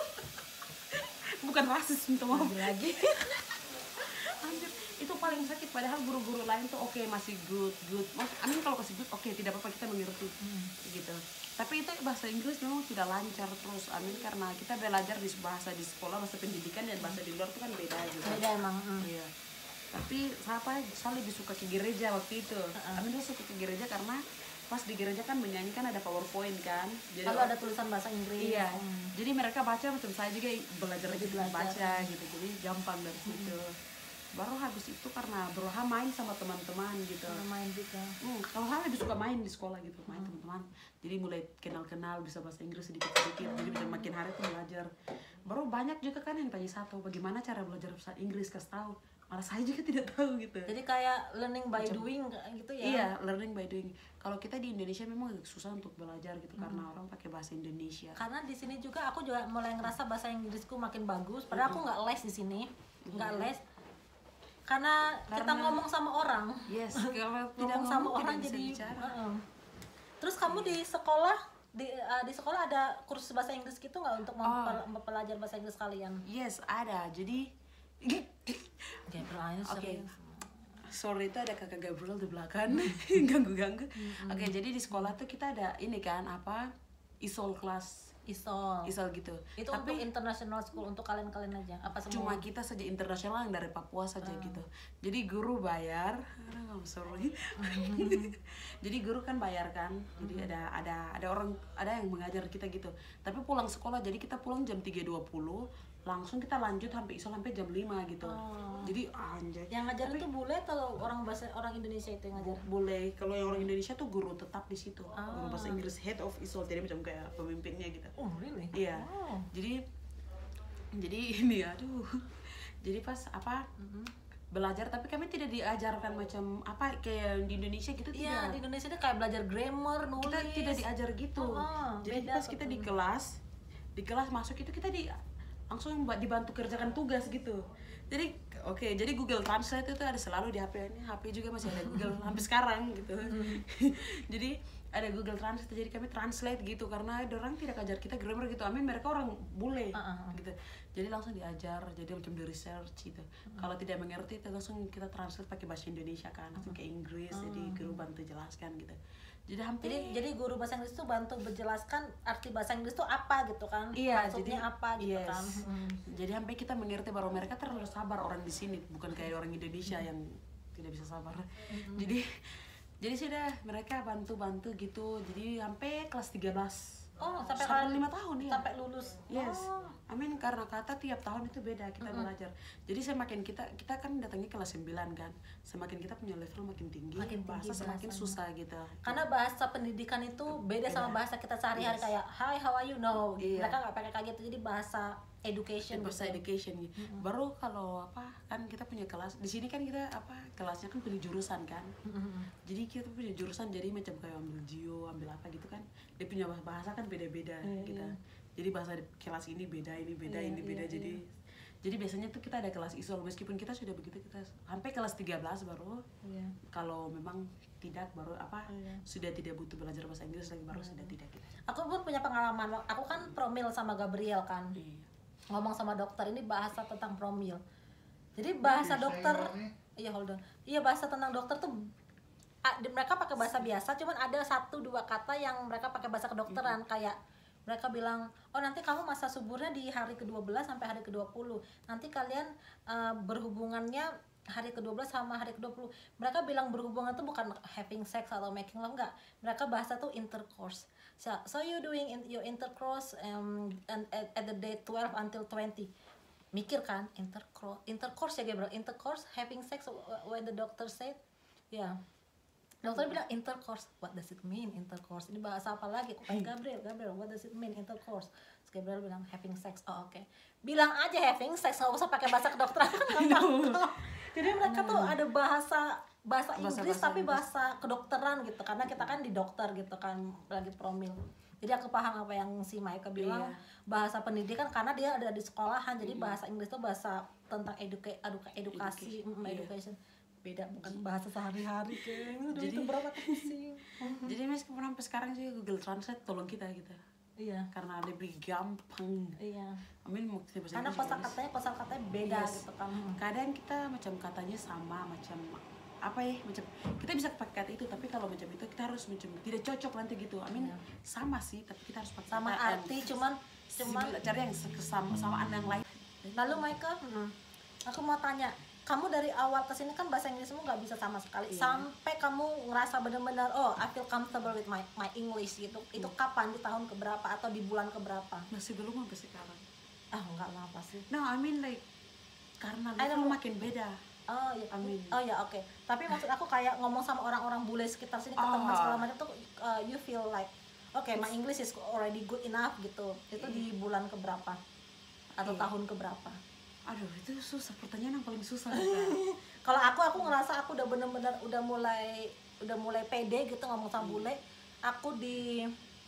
Bukan rasis, minta maaf lagi. Anjir, itu paling sakit. Padahal guru-guru lain tuh oke okay, masih good, good. Amin kalau kasih good, oke okay, tidak apa-apa kita mengerti, hmm. gitu. Tapi itu bahasa Inggris memang tidak lancar terus. Amin karena kita belajar di bahasa di sekolah, bahasa pendidikan dan bahasa di luar itu kan beda gitu. Beda emang. Hmm. Iya. Tapi siapa saya lebih suka ke gereja waktu itu. Uh-uh. Amin tuh suka ke gereja karena pas di gereja kan menyanyi kan ada PowerPoint kan. Jadi lalu ada tulisan bahasa Inggris. Iya. Hmm. Jadi mereka baca macam saya juga belajar aja baca gitu. Jadi gampang dari situ. Hmm. Baru habis itu karena berusaha main sama teman-teman gitu. Karena main juga. Hmm, kalau saya lebih suka main di sekolah gitu, main hmm. teman-teman. Jadi mulai kenal-kenal bisa bahasa Inggris sedikit-sedikit. Jadi bisa makin hari tuh belajar. Baru banyak juga kan yang tanya satu, bagaimana cara belajar bahasa Inggris, kasih tahu. Malah saya juga tidak tahu gitu. Jadi kayak learning by Macam, doing gitu ya. Iya, learning by doing. Kalau kita di Indonesia memang agak susah untuk belajar gitu hmm. karena orang pakai bahasa Indonesia. Karena di sini juga aku juga mulai ngerasa bahasa Inggrisku makin bagus. Padahal hmm. aku nggak les di sini, nggak hmm. les. Karena, karena kita ngomong sama orang. Yes, kalau ngomong sama orang jadi. Uh-uh. Terus kamu di sekolah di uh, di sekolah ada kursus bahasa Inggris gitu nggak untuk mempel- oh. mempelajari bahasa Inggris kalian? Yes, ada. Jadi Gabriel, Oke. Sorry, itu ada kakak Gabriel di belakang ganggu-ganggu. Mm-hmm. Oke, okay, jadi di sekolah tuh kita ada ini kan apa? Isol kelas. Isol. Isol gitu. Itu tapi untuk international school untuk kalian-kalian aja. Apa semua? Cuma kita saja internasional yang dari Papua saja uh. gitu. Jadi guru bayar. I'm sorry. Mm-hmm. Jadi guru kan bayar kan. Jadi mm-hmm. ada ada ada orang ada yang mengajar kita gitu. Tapi pulang sekolah jadi kita pulang jam tiga dua puluh. Langsung kita lanjut sampai isol sampai jam lima gitu. Oh. Jadi anjay. Yang ngajar itu bule atau orang bahasa orang Indonesia itu yang ngajar? Bule. Kalau yang orang Indonesia tuh guru tetap di situ. Oh. Guru bahasa Inggris, head of isol, jadi macam kayak pemimpinnya gitu. Oh, really? Iya. Oh. Jadi jadi ini aduh. Jadi pas apa? Mm-hmm. Belajar tapi kami tidak diajarkan macam apa kayak di Indonesia gitu tidak. Iya, di Indonesia itu kayak belajar grammar, nulis. Kita tidak diajar gitu. Oh, jadi pas kita di kelas, di kelas masuk itu kita di langsung dibantu kerjakan tugas gitu. Jadi oke, okay, jadi Google Translate itu ada selalu di H P ini. H P juga masih ada Google sampai sekarang gitu. Jadi ada Google Translate, jadi kami translate gitu karena ada orang tidak ajar kita grammar gitu. Amin mereka orang bule uh-uh. gitu. Jadi langsung diajar, jadi macam di research gitu. Uh-huh. Kalau tidak mengerti itu langsung kita translate pakai bahasa Indonesia kan, langsung ke Inggris. Uh-huh. Jadi guru bantu jelaskan gitu. Jadi hampir jadi, jadi guru bahasa Inggris itu bantu menjelaskan arti bahasa Inggris itu apa gitu kan, iya, maksudnya jadi, apa gitu yes. kan. Hmm. Jadi hampir kita mengerti bahwa mereka terlalu sabar orang di sini, bukan kayak orang Indonesia hmm. yang tidak bisa sabar. Hmm. Jadi jadi sudah mereka bantu-bantu gitu. Jadi sampai kelas tiga belas. Oh, sampai sampai lima tahun ya. Sampai lulus. Yes. Oh. Amin karena kata tiap tahun itu beda kita mm-hmm. belajar. Jadi semakin kita kita kan datangnya kelas sembilan kan. Semakin kita punya level makin tinggi, makin tinggi bahasa semakin bahasanya. Susah gitu. Karena bahasa pendidikan itu beda, beda. sama bahasa kita sehari-hari yes. kayak hi how are you no. Iya. Mereka enggak pakai kayak gitu. Jadi bahasa education bahasa gitu. education gitu. Mm-mm. Baru kalau apa kan kita punya kelas di sini kan kita apa kelasnya kan pilih jurusan kan. Mm-mm. Jadi kita punya jurusan jadi macam kayak ambil geo ambil apa gitu kan dia punya bahasa kan beda-beda Iya, kita. iya. Jadi bahasa di kelas ini beda ini beda Iya, ini beda iya, jadi iya. jadi biasanya tuh kita ada kelas isol meskipun kita sudah begitu kita sampai kelas tiga belas baru Iya. kalau memang tidak baru apa Iya. sudah tidak butuh belajar bahasa Inggris lagi baru sudah tidak gitu. Aku pun punya pengalaman. Aku kan promil sama Gabriel kan. Iya. Ngomong sama dokter ini bahasa tentang promil. Jadi bahasa dokter, iya hold on. Iya bahasa tentang dokter tuh a- di- mereka pakai bahasa biasa, cuman ada satu dua kata yang mereka pakai bahasa kedokteran kayak mereka bilang, oh nanti kamu masa suburnya di hari ke dua belas sampai hari ke dua puluh. Nanti kalian uh, berhubungannya hari ke dua belas sama hari ke dua puluh. Mereka bilang berhubungan tuh bukan having sex atau making love, enggak. Mereka bahasa tuh intercourse. So, so you doing in, your intercourse um, and at, at the day twelve until twenty. Mikir kan, intercourse, intercourse ya Gabriel, intercourse, having sex when the doctor said, ya. Yeah. Dokter bilang intercourse, what does it mean intercourse? Ini bahasa apa lagi? Kok kayak Gabriel, Gabriel, what does it mean intercourse? Terus Gabriel bilang having sex, oh oke. Okay. Bilang aja having sex, nggak usah pakai bahasa kedokteran. Jadi mereka tuh ada bahasa bahasa Inggris Bahasa-bahasa tapi Inggris. bahasa kedokteran gitu, karena kita kan di dokter gitu kan lagi promil. Jadi aku paham apa yang si Maika bilang, Iya. bahasa pendidikan karena dia ada di sekolahan, jadi bahasa Inggris tuh bahasa tentang educa- educa- edukasi, Education, mm, iya. education. Beda bukan bahasa sehari-hari kan. Aduh, Jadi- itu berapa pusing. Jadi meskipun sampai sekarang juga Google Translate tolong kita gitu Iya. karena lebih gampang. Iya. Amin mau bahasa Karena Inggris kosa bagus. katanya kosa katanya beda Yes. gitu kan. Kadang kita macam katanya sama macam apa ya macam kita bisa pakai kata itu tapi kalau macam itu kita harus macam tidak cocok nanti gitu. Amin Iya. sama sih tapi kita harus pakai Sama kata yang arti cuman cuman similar, cari yang kesama samaan yang lain. lalu Michael, aku mau tanya, kamu dari awal kesini kan bahasa Inggrismu nggak bisa sama sekali, Iya. sampai kamu ngerasa benar-benar oh I feel comfortable with my my English gitu. Itu kapan, di tahun keberapa atau di bulan keberapa? Masih belum sampai sekarang. Ah nggak apa sih. No, I mean like karena I don't level know. makin beda. Oh ya, Amin. oh ya oke. Tapi maksud aku kayak ngomong sama orang-orang bule sekitar sini, ke teman Ah. segala macam tuh, uh, you feel like, oke, my English is already good enough gitu. Itu di bulan keberapa atau Iya. tahun keberapa? Aduh itu susah pertanyaan yang paling susah. Kak. Kalau aku, aku ngerasa aku udah bener-bener udah mulai udah mulai pede gitu ngomong sama bule. Aku di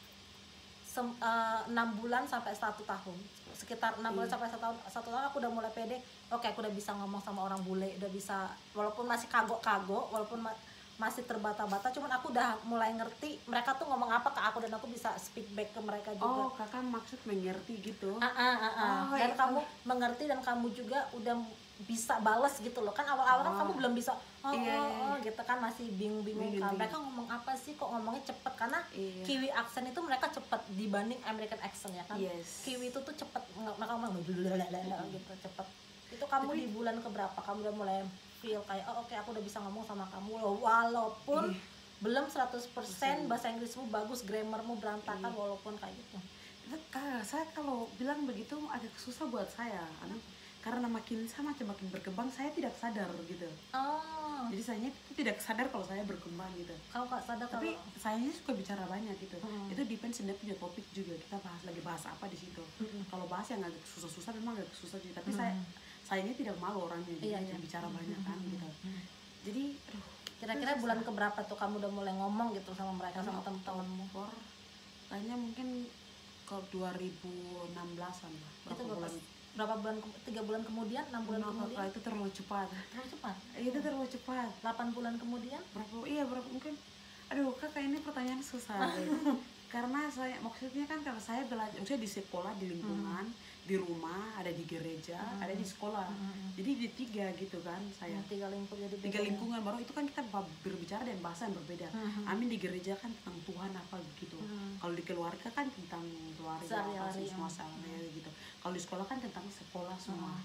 sem- uh, enam bulan sampai satu tahun, sekitar enam bulan Iya. sampai satu tahun satu tahun aku udah mulai pede. Oke, aku udah bisa ngomong sama orang bule, udah bisa, walaupun masih kagok-kagok, walaupun ma- masih terbata-bata, cuman aku udah mulai ngerti mereka tuh ngomong apa ke aku dan aku bisa speak back ke mereka juga. Oh kakak maksud mengerti gitu. Ah, ah, ah, ah. Oh, Dan itu. kamu mengerti dan kamu juga udah bisa balas gitu loh. Kan awal-awal kan Oh. kamu belum bisa oh, Iya, oh, iya. oh gitu kan, masih bingung-bingung kan. Bingung-bingung. Mereka ngomong apa sih, kok ngomongnya cepet, karena Iya. Kiwi accent itu mereka cepet dibanding American accent ya kan. Yes. Kiwi itu tuh cepet, nge- mereka ngomong gitu cepet. Itu kamu Tapi- di bulan keberapa kamu udah mulai feel kayak oh oke aku udah bisa ngomong sama kamu loh, walaupun Iya. belum seratus persen bahasa Inggrismu bagus, grammarmu berantakan, Iya. walaupun kayak gitu. Kak, saya kalau bilang begitu agak susah buat saya. Anu, karena makin saya makin makin berkembang saya tidak sadar gitu. Oh, Jadi saya itu tidak sadar kalau saya berkembang gitu. kamu gak sadar Tapi kalau sayanya suka bicara banyak gitu. Hmm. Itu depends on dia punya topik juga. Kita bahas lagi bahas apa di situ. Mm-mm. Kalau bahas yang agak susah-susah memang agak susah sih. Tapi Hmm. saya sayanya tidak malu orangnya jadi Iya, macam iya. bicara banyak kan gitu. Jadi aduh, kira-kira bulan keberapa tuh kamu udah mulai ngomong gitu sama mereka, sama temen-temenmu? Oktober, kayaknya mungkin ke dua ribu enam belasan lah. Itu Berapa berapa bulan? berapa bulan ke- tiga bulan kemudian, enam bulan Nah, kemudian? Kak, itu terlalu cepat. Terlalu cepat. Itu terlalu cepat. delapan bulan kemudian? Berapa? Iya berapa mungkin? Aduh kakak ini pertanyaan susah. deh. Karena saya maksudnya kan kalau saya belajar, maksudnya di sekolah, di lingkungan, di rumah, ada di gereja, ada di sekolah. Jadi di tiga gitu kan saya. Tiga lingkup jadi Tiga beda ya? lingkungan baru itu kan kita ba- berbicara dan bahasa yang berbeda. Mhm. Amin di gereja kan tentang Tuhan apa gitu. Mhm. Kalau di keluarga kan tentang keluarga apa Sehari-hari, sih semua ya. sama gitu. Kalau di sekolah kan tentang sekolah semua.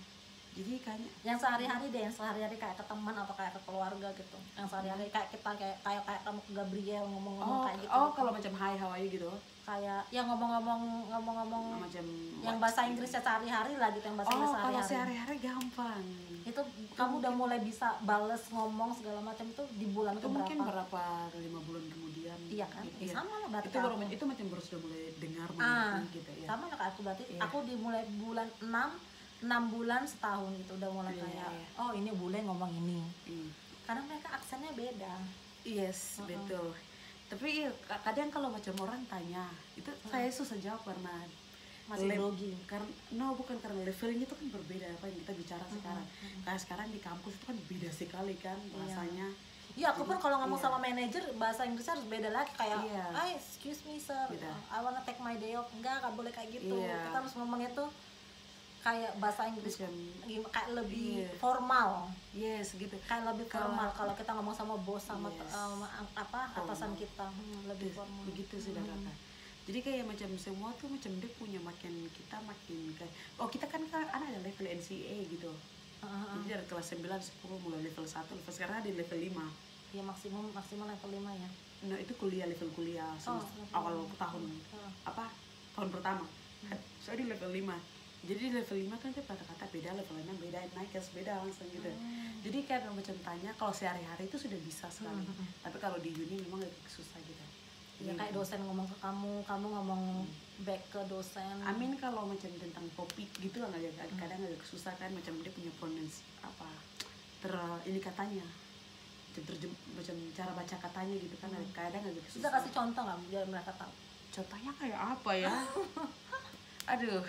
Jadi kayaknya yang sehari-hari deh, yang sehari-hari kayak ke teman atau kayak ke keluarga gitu, yang sehari-hari kayak kita kayak kayak kayak kamu ke Gabriel ngomong-ngomong oh kayak gitu oh gitu. kalau macam hi how are you gitu Kayak yang ngomong-ngomong ngomong-ngomong macam yang what- bahasa Inggrisnya sehari-hari lah gitu, yang bahasa oh Inggris kalau sehari-hari sehari-hari gampang itu kamu udah mulai bisa bales ngomong segala macam itu di bulan itu keberapa? mungkin berapa lima bulan kemudian Iya kan, gitu, ya, iya. sama lah berarti itu baru aku. itu macam baru sudah mulai dengar Ah, mengerti gitu ya sama lah kayak aku berarti Iya. aku dimulai bulan enam enam bulan setahun gitu udah mulai Iya, kayak iya. oh ini boleh ngomong ini, Hmm. karena mereka aksennya beda. Yes, Uh-uh. betul. Tapi iya, ka- kadang kalau macam orang tanya, itu saya susah jawab karena Masih le- grogi. Karena no bukan karena levelnya itu kan berbeda apa yang kita bicara sekarang. Kayak sekarang di kampus itu kan beda sekali kan bahasanya. Iya, aku pun kalau ngomong Iya. sama manajer bahasa Inggrisnya harus beda lagi kayak, Iya. ah excuse me sir, Beda. I wanna take my day off, enggak, nggak boleh kayak gitu. Iya. Kita harus ngomongnya tuh kayak bahasa Inggris Macam gim- kayak lebih Iya. formal, yes gitu. kayak lebih Kalau- formal kalau kita ngomong sama bos sama Yes. um, apa atasan Formal. kita, hmm, lebih Begitu- formal. Begitu sudah kata. Jadi kayak macam semua tuh macam dia punya makin kita makin kayak oh kita kan kan ada level N C A gitu. Uh-huh. Jadi dari kelas sembilan, sepuluh mulai level satu, level sekarang ada di level lima. Ya maksimum maksimal level lima ya. Nah itu kuliah level kuliah semester- level awal lima. tahun Uh. apa tahun pertama. So di level lima. Jadi di level lima kan dia kata-kata beda, level enam beda, naik ke beda langsung gitu. Jadi kayak macam tanya kalau sehari-hari itu sudah bisa sekali. Tapi kalau di uni memang lebih susah gitu. Ya Jadi, kayak dosen ngomong ke kamu, kamu ngomong back ke dosen. Amin kalau macam tentang topik gitu kan agak kadang agak susah kan macam dia punya pronouns apa ter ini katanya macam terjem, macam cara baca katanya gitu kan kadang agak Bisa susah. kasih contoh nggak biar mereka tahu? Contohnya kayak apa ya? Aduh. Aduh,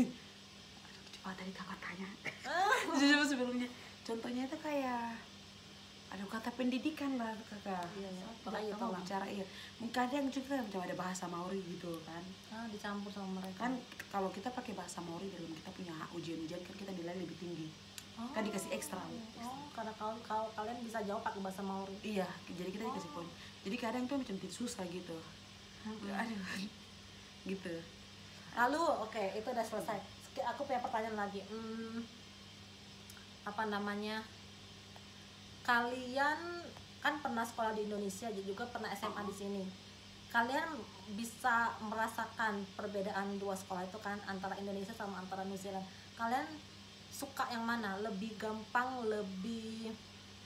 coba tadi kakak tanya. Jujur sebelumnya. Contohnya itu kayak aduh kata pendidikan lah kakak. Iya, iya. Kalau Makanya kamu tolong. bicara iya. Kadang juga macam ada bahasa Maori gitu kan. Ah, dicampur sama mereka. Kan kalau kita pakai bahasa Maori dalam kita punya ujian-ujian kan kita nilai lebih tinggi. Oh. Kan dikasih ekstra. Oh, karena kalau, kalau kalian bisa jawab pakai bahasa Maori. Iya, jadi kita dikasih poin. Jadi kadang tuh macam susah gitu. Aduh. Gitu. Lalu, oke, itu udah selesai. Sek- Aku punya pertanyaan lagi. Hmm, apa namanya? Kalian kan pernah sekolah di Indonesia, juga pernah S M A di sini. Kalian bisa merasakan perbedaan dua sekolah itu kan antara Indonesia sama antara New Zealand. Kalian suka yang mana? Lebih gampang, lebih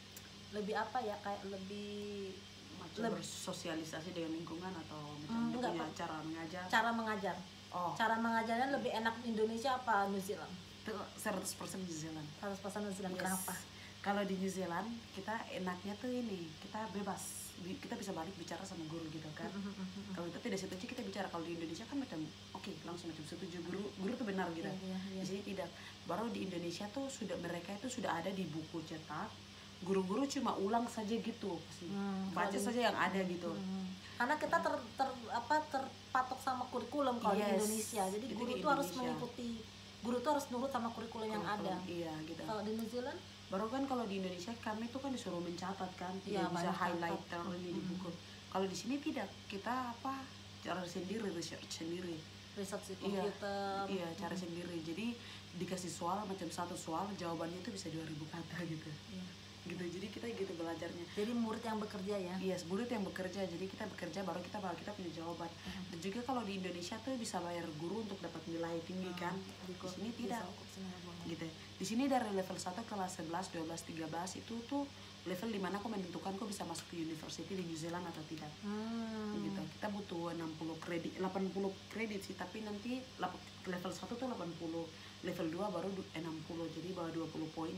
lebih apa ya? Kayak lebih Macam Leb- bersosialisasi dengan lingkungan atau macam Hmm, dia enggak, punya Pak. cara mengajar. cara mengajar. Oh, Cara mengajarnya lebih enak Indonesia apa New Zealand? itu seratus persen New Zealand. seratus persen New Zealand. Yes. Kenapa? Kalau di New Zealand kita enaknya tuh ini, kita bebas, Bi- kita bisa balik bicara sama guru gitu kan. Kalau kita tidak setuju kita bicara. Kalau di Indonesia kan macam oke langsung macam setuju guru, guru tuh benar gitu. Iya, iya, iya. Di sini tidak. Baru di Indonesia tuh sudah mereka itu sudah ada di buku cetak. Guru-guru cuma ulang saja gitu, sih. Hmm, Baca kalau di- saja yang ada gitu. Hmm. Karena kita ter, ter apa terpatok sama kurikulum kalau di Yes. Indonesia. Jadi Itu guru di tuh harus Indonesia. mengikuti, guru tuh harus nurut sama kurikulum yang ada. Kurikulum, Iya gitu. Kalau di New Zealand, Baru kan kalau di Indonesia kami tuh kan disuruh mencatat kan, Iya, tidak bisa banyak highlight catat. taruh ini di buku. Kalau di sini tidak, kita apa cara sendiri, research sendiri. research di Iya, komputer. iya cara sendiri. Jadi dikasih soal macam satu soal jawabannya itu bisa dua ribu kata gitu. Iya. Gitu. Jadi kita gitu belajarnya. Jadi murid yang bekerja ya. Iya, murid yang bekerja. Jadi kita bekerja baru kita baru kita punya jawaban. Dan juga kalau di Indonesia tuh bisa bayar guru untuk dapat nilai tinggi kan. Di sini tidak. Gitu. Di sini dari level satu kelas sebelas, dua belas, tiga belas itu tuh level dimana kau menentukan kau bisa masuk ke university di New Zealand atau tidak. Hmm. Gitu. Kita butuh enam puluh kredit, delapan puluh kredit sih, tapi nanti lap- level satu tuh delapan puluh, level dua baru du- enam puluh. Jadi bawa dua puluh poin.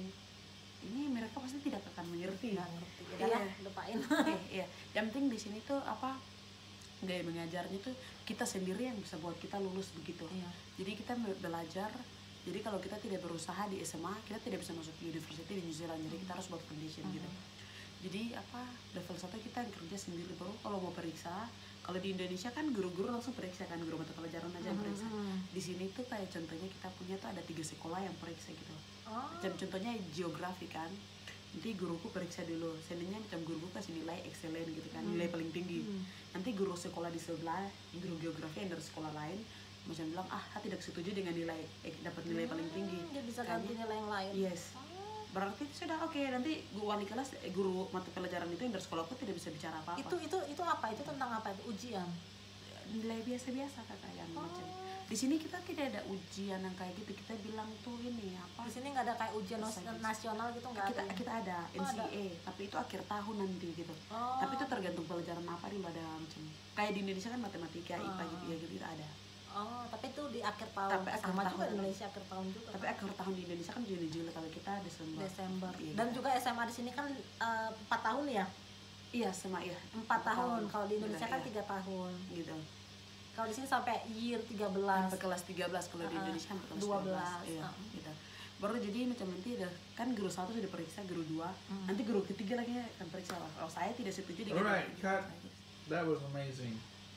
Ini mereka pasti tidak akan mengerti. Nggak ngerti. Ya Iya. udah, lupain. Iya, iya. Yang penting di sini tuh apa gaya mengajarnya tuh kita sendiri yang bisa buat kita lulus begitu. Iya. Jadi kita be- belajar. Jadi kalau kita tidak berusaha di S M A, kita tidak bisa masuk ke university di New Zealand. Jadi kita harus buat foundation gitu. Jadi apa level satu kita yang kerja sendiri baru kalau mau periksa. Kalau di Indonesia kan guru-guru langsung periksa kan, guru mata pelajaran aja yang periksa. Di sini tuh kayak contohnya kita punya tuh ada tiga sekolah yang periksa gitu. Oh. Macam contohnya geografi kan, nanti guruku periksa dulu, seandainya macam guruku kasih nilai excellent gitu kan, nilai paling tinggi. Nanti guru sekolah di sebelah, guru geografi yang dari sekolah lain macam bilang ah tidak setuju dengan nilai eh, dapat nilai paling tinggi. Hmm, dia bisa Kayaknya- ganti nilai yang lain. Yes. Berarti sudah oke, nanti guru wali kelas, eh, guru mata pelajaran itu yang dari sekolahku tidak bisa bicara apa-apa. Itu itu itu apa? Itu tentang apa itu? Ujian. Nilai biasa-biasa kakak yang Oh. macam. Di sini kita tidak ada ujian yang kayak gitu. Kita bilang tuh ini apa? Di sini nggak ada kayak ujian nos- Assignment. nasional gitu nggak Kita ada. ya? kita ada Oh, N C A, tapi itu akhir tahun nanti gitu. Oh. Tapi itu tergantung pelajaran apa dulu ada macam. Kayak di Indonesia kan matematika, I P A Ah. gitu ya gitu itu ada. Oh, tapi itu di akhir tahun. Tapi akhir Sama juga tahun. di Indonesia akhir tahun juga. Tapi akhir tahun di Indonesia kan Juni Juli, kalau kita Desember. Desember. Iya, Dan gitu. juga S M A di sini kan eh, empat tahun ya? Iya sama ya. Empat tahun. Kalau di Indonesia kan Iya, tiga tahun. gitu. Kalau di sini sampai year tiga belas. Sampai kelas tiga belas, kalau di Ah, Indonesia sampai kelas dua dua belas. belas. Iya, Ah. gitu. Baru jadi macam nanti udah kan guru satu sudah periksa, guru dua, Hmm. nanti guru ketiga lagi akan periksa. Kalau saya tidak setuju dengan Alright, cut. That was amazing.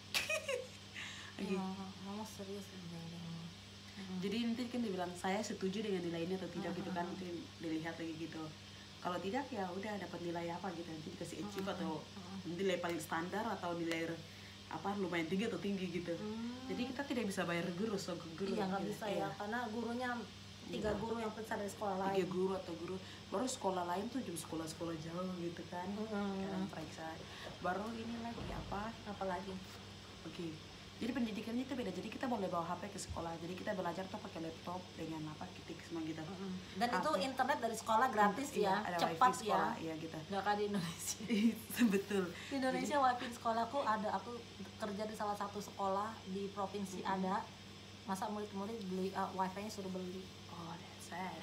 Oke. Mama serius ini. Jadi nanti kan dibilang saya setuju dengan nilai ini atau tidak gitu kan, nanti dilihat lagi gitu. Kalau tidak ya udah dapat nilai apa gitu, nanti dikasih achieve atau nilai paling standar atau nilai apa lumayan tinggi atau tinggi gitu. Jadi kita tidak bisa bayar guru, so guru. Iya nggak gitu. bisa Iya. ya, karena gurunya tiga Iya. guru yang periksa dari sekolah Tiga lain. guru atau guru, baru sekolah lain tuh jam sekolah-sekolah jauh gitu kan, Mm-mm. kadang periksa. Baru ini lagi apa? Apalagi? Oke. Jadi pendidikannya itu beda. Jadi kita boleh bawa H P ke sekolah. Jadi kita belajar tuh pakai laptop dengan apa ketik semua gitu. Dan H P. itu internet dari sekolah gratis Iya, ya, ada cepat wifi ya. sekolah, iya gitu. Nggak kayak di Indonesia. Betul. Di Indonesia wifi di sekolahku ada, aku kerja di salah satu sekolah di provinsi ada. Masa murid-murid beli uh, wifi-nya suruh beli. Oh, that's sad.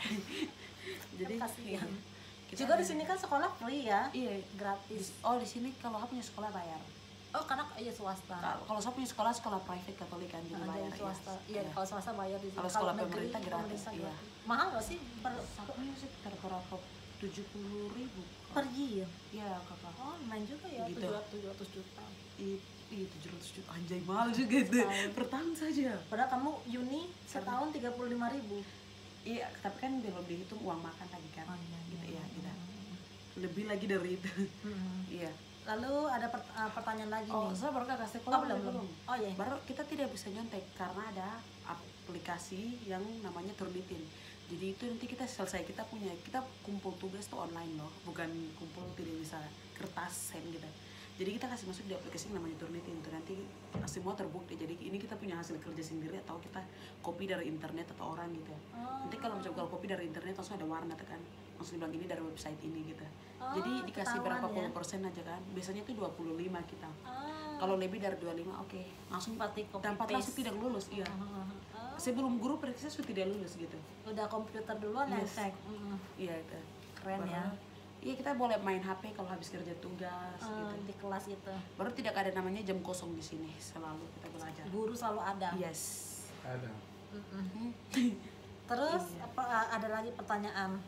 Jadi Kan kasihan. iya. Kita Juga ada- di sini kan sekolah free ya, iya gratis. Oh, di sini kalau aku punya sekolah bayar. Oh, karena iya swasta. Kalau kalau saya punya sekolah sekolah private Katolik kan, jadi Nah, bayar. jadi swasta. Iya. Iya, kalau swasta bayar di sini. Kalau sekolah negeri, pemerintah gratis, iya. Mahal nggak sih per Satunya sekitar berapa? Tujuh puluh ribu. per year? Iya kakak. Oh, main juga ya, Gitu. tujuh ratus juta. I- Iya tujuh ratus juta, anjay mahal juga itu Tahun. per tahun saja. Padahal kamu uni setahun tiga puluh lima ribu. Iya, tapi kan belum dihitung uang makan lagi kan. Oh, iya, Gitu iya. ya, gitu. Lebih lagi dari itu. Hmm. Iya. Lalu ada pert- uh, pertanyaan lagi Oh, nih. saya baru kakak sekolah Oh, belum, belum. Oh iya. Baru kita tidak bisa nyontek karena ada aplikasi yang namanya Turnitin. Jadi itu nanti kita selesai kita punya kita kumpul tugas tuh online loh, bukan kumpul tidak bisa kertas hand gitu. Jadi kita kasih masuk di aplikasi yang namanya Turnitin itu nanti semua terbukti. Jadi ini kita punya hasil kerja sendiri atau kita copy dari internet atau orang gitu. Oh. Nanti kalau macam kalau copy dari internet langsung ada warna tuh kan, langsung dibilang ini dari website ini gitu. Oh, Jadi dikasih ketahuan berapa ya. puluh persen aja kan? Biasanya itu dua puluh lima kita. Ah, Kalau lebih dari dua puluh lima oke, langsung Seperti copy tanpa paste. langsung tidak lulus, iya. oh, Sebelum guru periksa sudah tidak lulus gitu. udah komputer duluan yang Yes. cek. Mm-mm. Iya itu. Keren Baru- ya. Iya kita boleh main H P kalau habis kerja tugas Eh, gitu. di kelas itu Baru tidak ada namanya jam kosong di sini, selalu kita belajar. guru selalu ada. Yes. Ada. Mm-mm. Terus Iya. apa, uh, ada lagi pertanyaan.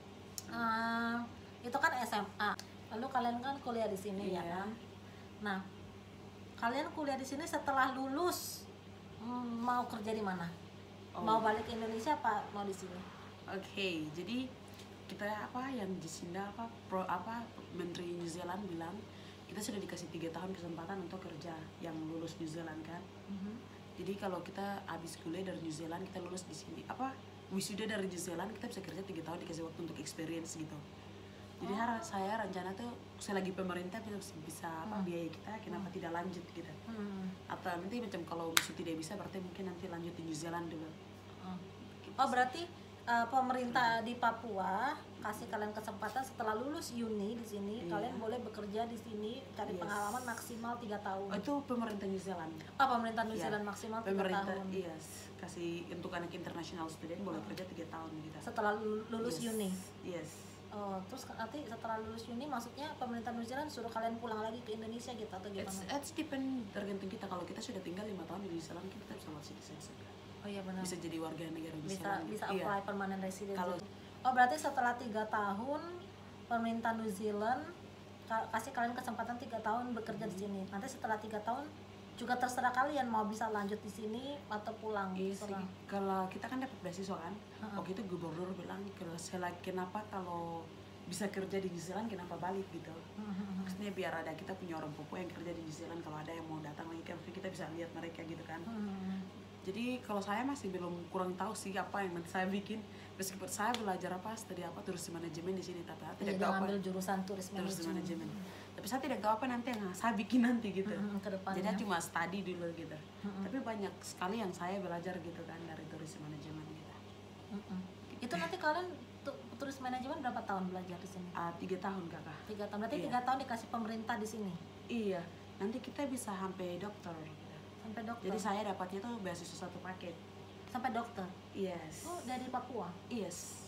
Uh, itu kan S M A. Lalu kalian kan kuliah di sini ya Iya. kan. Nah, kalian kuliah di sini setelah lulus mm, mau kerja di mana? Oh. Mau balik ke Indonesia apa mau di sini? Oke, jadi kita apa yang Jacinda apa pro apa Menteri New Zealand bilang kita sudah dikasih tiga tahun kesempatan untuk kerja yang lulus New Zealand kan. Jadi kalau kita habis kuliah dari New Zealand kita lulus di sini apa wisuda dari New Zealand kita bisa kerja tiga tahun dikasih waktu untuk experience gitu. Jadi har- saya rencana tuh selagi pemerintah bisa, bisa apa biaya kita kenapa tidak lanjut gitu. Hmm. Atau nanti macam kalau misalnya tidak bisa berarti mungkin nanti lanjut di New Zealand dulu. Oh, berarti uh, pemerintah di Papua kasih kalian kesempatan setelah lulus uni di sini Iya. kalian boleh bekerja di sini cari Yes. pengalaman maksimal tiga tahun. Oh, itu pemerintah New Zealand. Oh, pemerintah New Iya. Zealand maksimal tiga Pemerintah tahun. iya kasih untuk anak international student boleh kerja tiga tahun gitu. Setelah lu- lulus Yes. uni. Yes. Oh, terus nanti setelah lulus uni maksudnya pemerintah New Zealand suruh kalian pulang lagi ke Indonesia gitu atau It's, gimana? it's depend tergantung kita. Kalau kita sudah tinggal lima tahun di New Zealand kita bisa buat citizenship. Oh iya benar. Bisa jadi warga negara New Bisa Zealand. bisa Iya. apply permanent resident. Kalau- Oh, berarti setelah tiga tahun pemerintah New Zealand ka- kasih kalian kesempatan tiga tahun bekerja di sini. Nanti setelah tiga tahun juga terserah kalian mau bisa lanjut di sini atau pulang. Iya sih. terserah. Kalau kita kan dapat beasiswa kan, Ha-ha. waktu itu gubernur bilang kalau selagi kenapa kalau bisa kerja di New Zealand kenapa balik gitu. Hmm. Maksudnya biar ada kita punya orang Papua yang kerja di New Zealand kalau ada yang mau datang lagi kan kita bisa lihat mereka gitu kan. Hmm. Jadi kalau saya masih belum kurang tahu sih apa yang nanti saya bikin. Meskipun saya belajar apa tadi apa turis manajemen di sini, tapi Jadi tidak tahu apa ngambil jurusan turis turis manajemen. manajemen. Tapi saya tidak tahu apa nanti yang saya bikin nanti gitu. Mm-mm, ke depannya. Jadi saya cuma study dulu gitu. Tapi banyak sekali yang saya belajar gitu kan dari turis manajemen gitu. Mm-mm. Itu nanti kalian tu- turis manajemen berapa tahun belajar di sini? Ah, tiga tahun kakak. Tiga tahun. Berarti Iya. tiga tahun dikasih pemerintah di sini Iya. Nanti kita bisa sampai dokter. Gitu. sampai dokter. Jadi saya dapatnya tuh beasiswa satu paket. Sampai dokter. Yes. Oh dari Papua. Yes.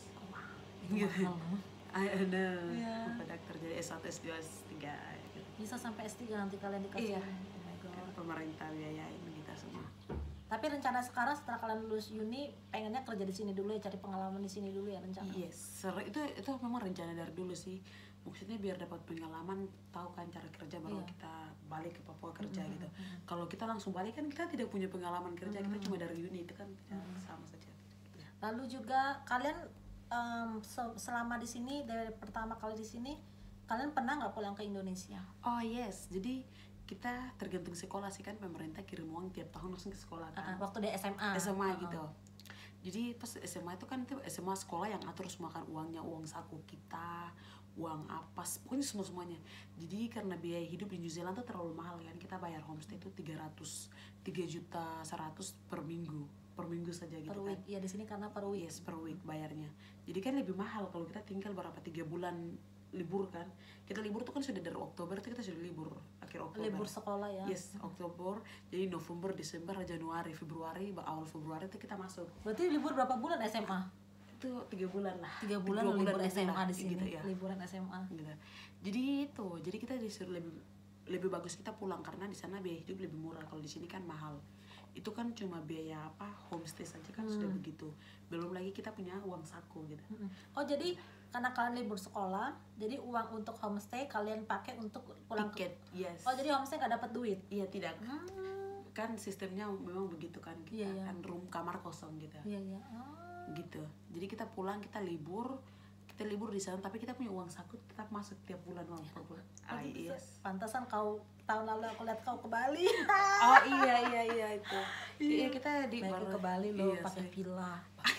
Itu Gitu. mahal. I know. Iya. Apa dokter jadi S satu S dua S tiga gitu. Bisa sampai S tiga nanti kalian dikasih. Iya. Oh my God. Kan pemerintah biayain kita semua. Tapi rencana sekarang setelah kalian lulus uni pengennya kerja di sini dulu ya, cari pengalaman di sini dulu ya rencana. Yes, Ser- itu itu memang rencana dari dulu sih. Maksudnya biar dapat pengalaman, tahu kan cara kerja baru Iya. kita balik ke Papua kerja gitu. Kalau kita langsung balik kan kita tidak punya pengalaman kerja, kita cuma dari uni itu kan tidak sama saja. Lalu juga kalian em, se- selama di sini dari pertama kali di sini kalian pernah nggak pulang ke Indonesia? Oh yes, jadi kita tergantung sekolah sih kan, pemerintah kirim uang tiap tahun langsung ke sekolah Uh, kan. waktu di S M A. S M A Uh-uh. gitu. Jadi pas S M A itu kan itu S M A sekolah yang atur semua kan, uangnya uang saku kita, uang apa, pokoknya semua semuanya. Jadi karena biaya hidup di New Zealand tuh terlalu mahal kan, kita bayar homestay itu tiga ratus tiga juta seratus per minggu, per minggu saja gitu Per kan. week. Ya di sini karena per week. Yes, per week bayarnya. Jadi kan lebih mahal kalau kita tinggal berapa tiga bulan libur kan. Kita libur tuh kan sudah dari Oktober tuh kita sudah libur akhir Oktober. Libur sekolah ya. Yes, Oktober. Jadi November, Desember, Januari, Februari, awal Februari itu kita masuk. Berarti libur berapa bulan S M A? Itu tiga bulan lah. Tiga bulan Dua libur lebih S M A lah, di sini. gitu ya. Liburan S M A. Gitu. Jadi itu, jadi kita disuruh lebih lebih bagus kita pulang karena di sana biaya hidup lebih murah. Kalau di sini kan mahal. Itu kan cuma biaya apa homestay saja kan sudah begitu. Belum lagi kita punya uang saku gitu. Mm-mm. Oh jadi karena kalian libur sekolah, jadi uang untuk homestay kalian pakai untuk pulang ke. Tiket, yes. Oh jadi homestay nggak dapat duit? Iya tidak. Hmm. Kan sistemnya memang begitu kan, kita Iya, iya. kan room kamar kosong gitu. Iya iya. Ah. Gitu. Jadi kita pulang, kita libur, kita libur di sana tapi kita punya uang saku tetap masuk tiap bulan uang per bulan. Ah, Berarti bisa- yes. Pantasan kau tahun lalu aku lihat kau ke Bali. Oh iya iya iya itu. Iya kita di Mereka baru- ke Bali loh iya pakai sih. villa,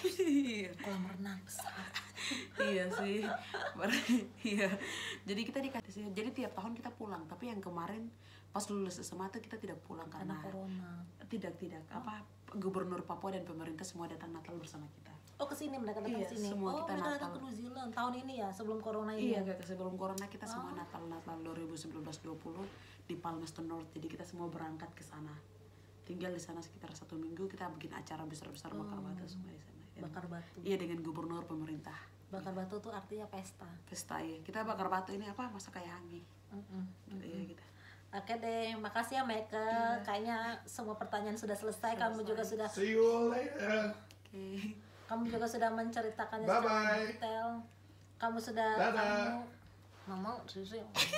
Iya. kolam renang besar. Iya sih. Baru- Iya. Jadi kita dikasih, jadi tiap tahun kita pulang. Tapi yang kemarin pas lulus S M A tuh kita tidak pulang Karena karena corona. tidak tidak apa gubernur Papua dan pemerintah semua datang Natal bersama kita. Oh ke sini mereka datang Iya, ke sini. semua Oh kita mereka datang Natal. ke New Zealand tahun ini ya sebelum corona ini. Iya, ya? kayak sebelum corona kita semua Natal Natal dua ribu sembilan belas dua puluh di Palmerston North. Jadi kita semua berangkat ke sana. Tinggal di sana sekitar satu minggu, kita bikin acara besar-besar bakar batu semua di sana. Dan- Bakar batu. Iya dengan gubernur pemerintah. Bakar batu tuh artinya pesta. Pesta ya. Kita bakar batu ini apa? Masak kayak hangi. Mm-mm. Iya gitu. Oke deh, makasih ya Meke. Kayaknya semua pertanyaan sudah selesai. Kamu juga sudah, See you all later. Oke. kamu juga sudah menceritakannya Bye secara bye. detail. Kamu sudah, Dadah. kamu, ngomong Sisi,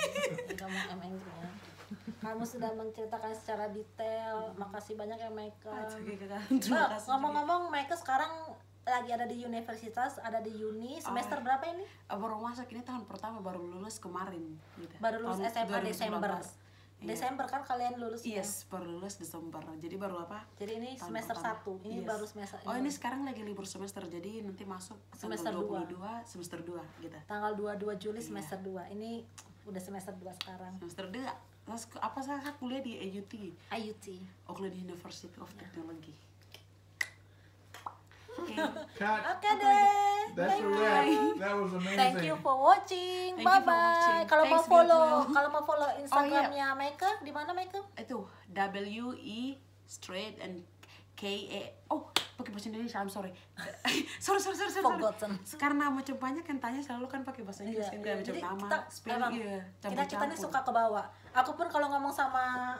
kamu emang ya. Kamu sudah menceritakan secara detail. Makasih banyak ya Meke. Oke, Kakak. Mbak, Terima kasih. ngomong-ngomong Meke sekarang lagi ada di universitas, ada di uni. Semester berapa ini? Eh, baru masuk ini tahun pertama, baru lulus kemarin gitu. Baru lulus Tahun S M A dua ribu sembilan Desember. belas. Iya. Desember kan kalian lulus ya? Yes, baru lulus Desember. Jadi baru apa? Jadi ini Tahun semester pertama. satu. Ini Yes. baru semester Oh, ini sekarang lagi libur semester. Jadi nanti masuk Semester tanggal dua. dua puluh dua semester dua gitu. tanggal dua puluh dua Juli Iya. semester dua. Ini udah semester dua sekarang. Semester dua. Terus ke- apa saya kuliah di A U T, I U T. Auckland University of Technology. Oke. Cut. Oke deh. That's a wrap. That was amazing. Thank you for watching. Thank Bye you for bye. watching. Kalau mau Thanks, follow, Gabriel. kalau mau follow Instagramnya Meke, di mana Meke? Itu W E straight and K A. Oh, pakai bahasa Indonesia. I'm sorry. sorry, sorry, sorry, sorry. Forgotten. Karena macam banyak yang tanya selalu kan pakai bahasa Inggris kan kayak macam Jadi nama, kita, spelling emang, iya, kita kita nih campur-campur. suka ke bawah. Aku pun kalau ngomong sama,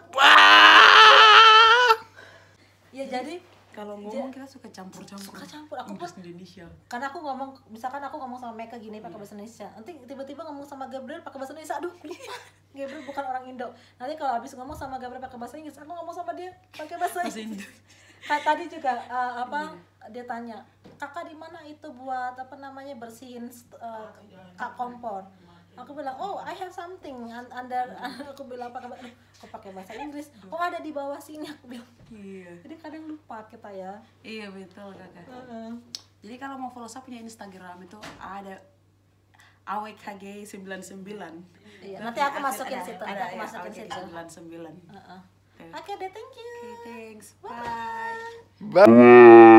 ya jadi Kalau ngomong kita suka campur-campur. suka campur. Aku pun Inggris Indonesia. karena aku ngomong, misalkan aku ngomong sama Meka gini pakai bahasa Indonesia, nanti tiba-tiba ngomong sama Gabriel pakai bahasa Indonesia, aduh lupa. Gabriel bukan orang Indo. Nanti kalau habis ngomong sama Gabriel pakai bahasa Inggris, aku ngomong sama dia pakai bahasa Bahasa Inggris. Indo. Kayak tadi juga uh, apa dia tanya, kakak di mana itu buat apa namanya bersihin uh, kak kompor. Aku bilang, oh I have something un- under, aku bilang pakai, aduh, aku pakai bahasa Inggris. Oh ada di bawah sini, aku bilang. Iya. Jadi kadang lupa kita ya. Iya betul kakak. Heeh. Jadi kalau mau follow saya punya Instagram itu ada A W K G sembilan sembilan. Iya, Terus nanti di aku akhir masukin ada- situ, ada nanti aku ya, masukin A W K G situ. sembilan sembilan. Heeh. Oke. Oke deh, thank you. Okay, thanks. Bye. Bye.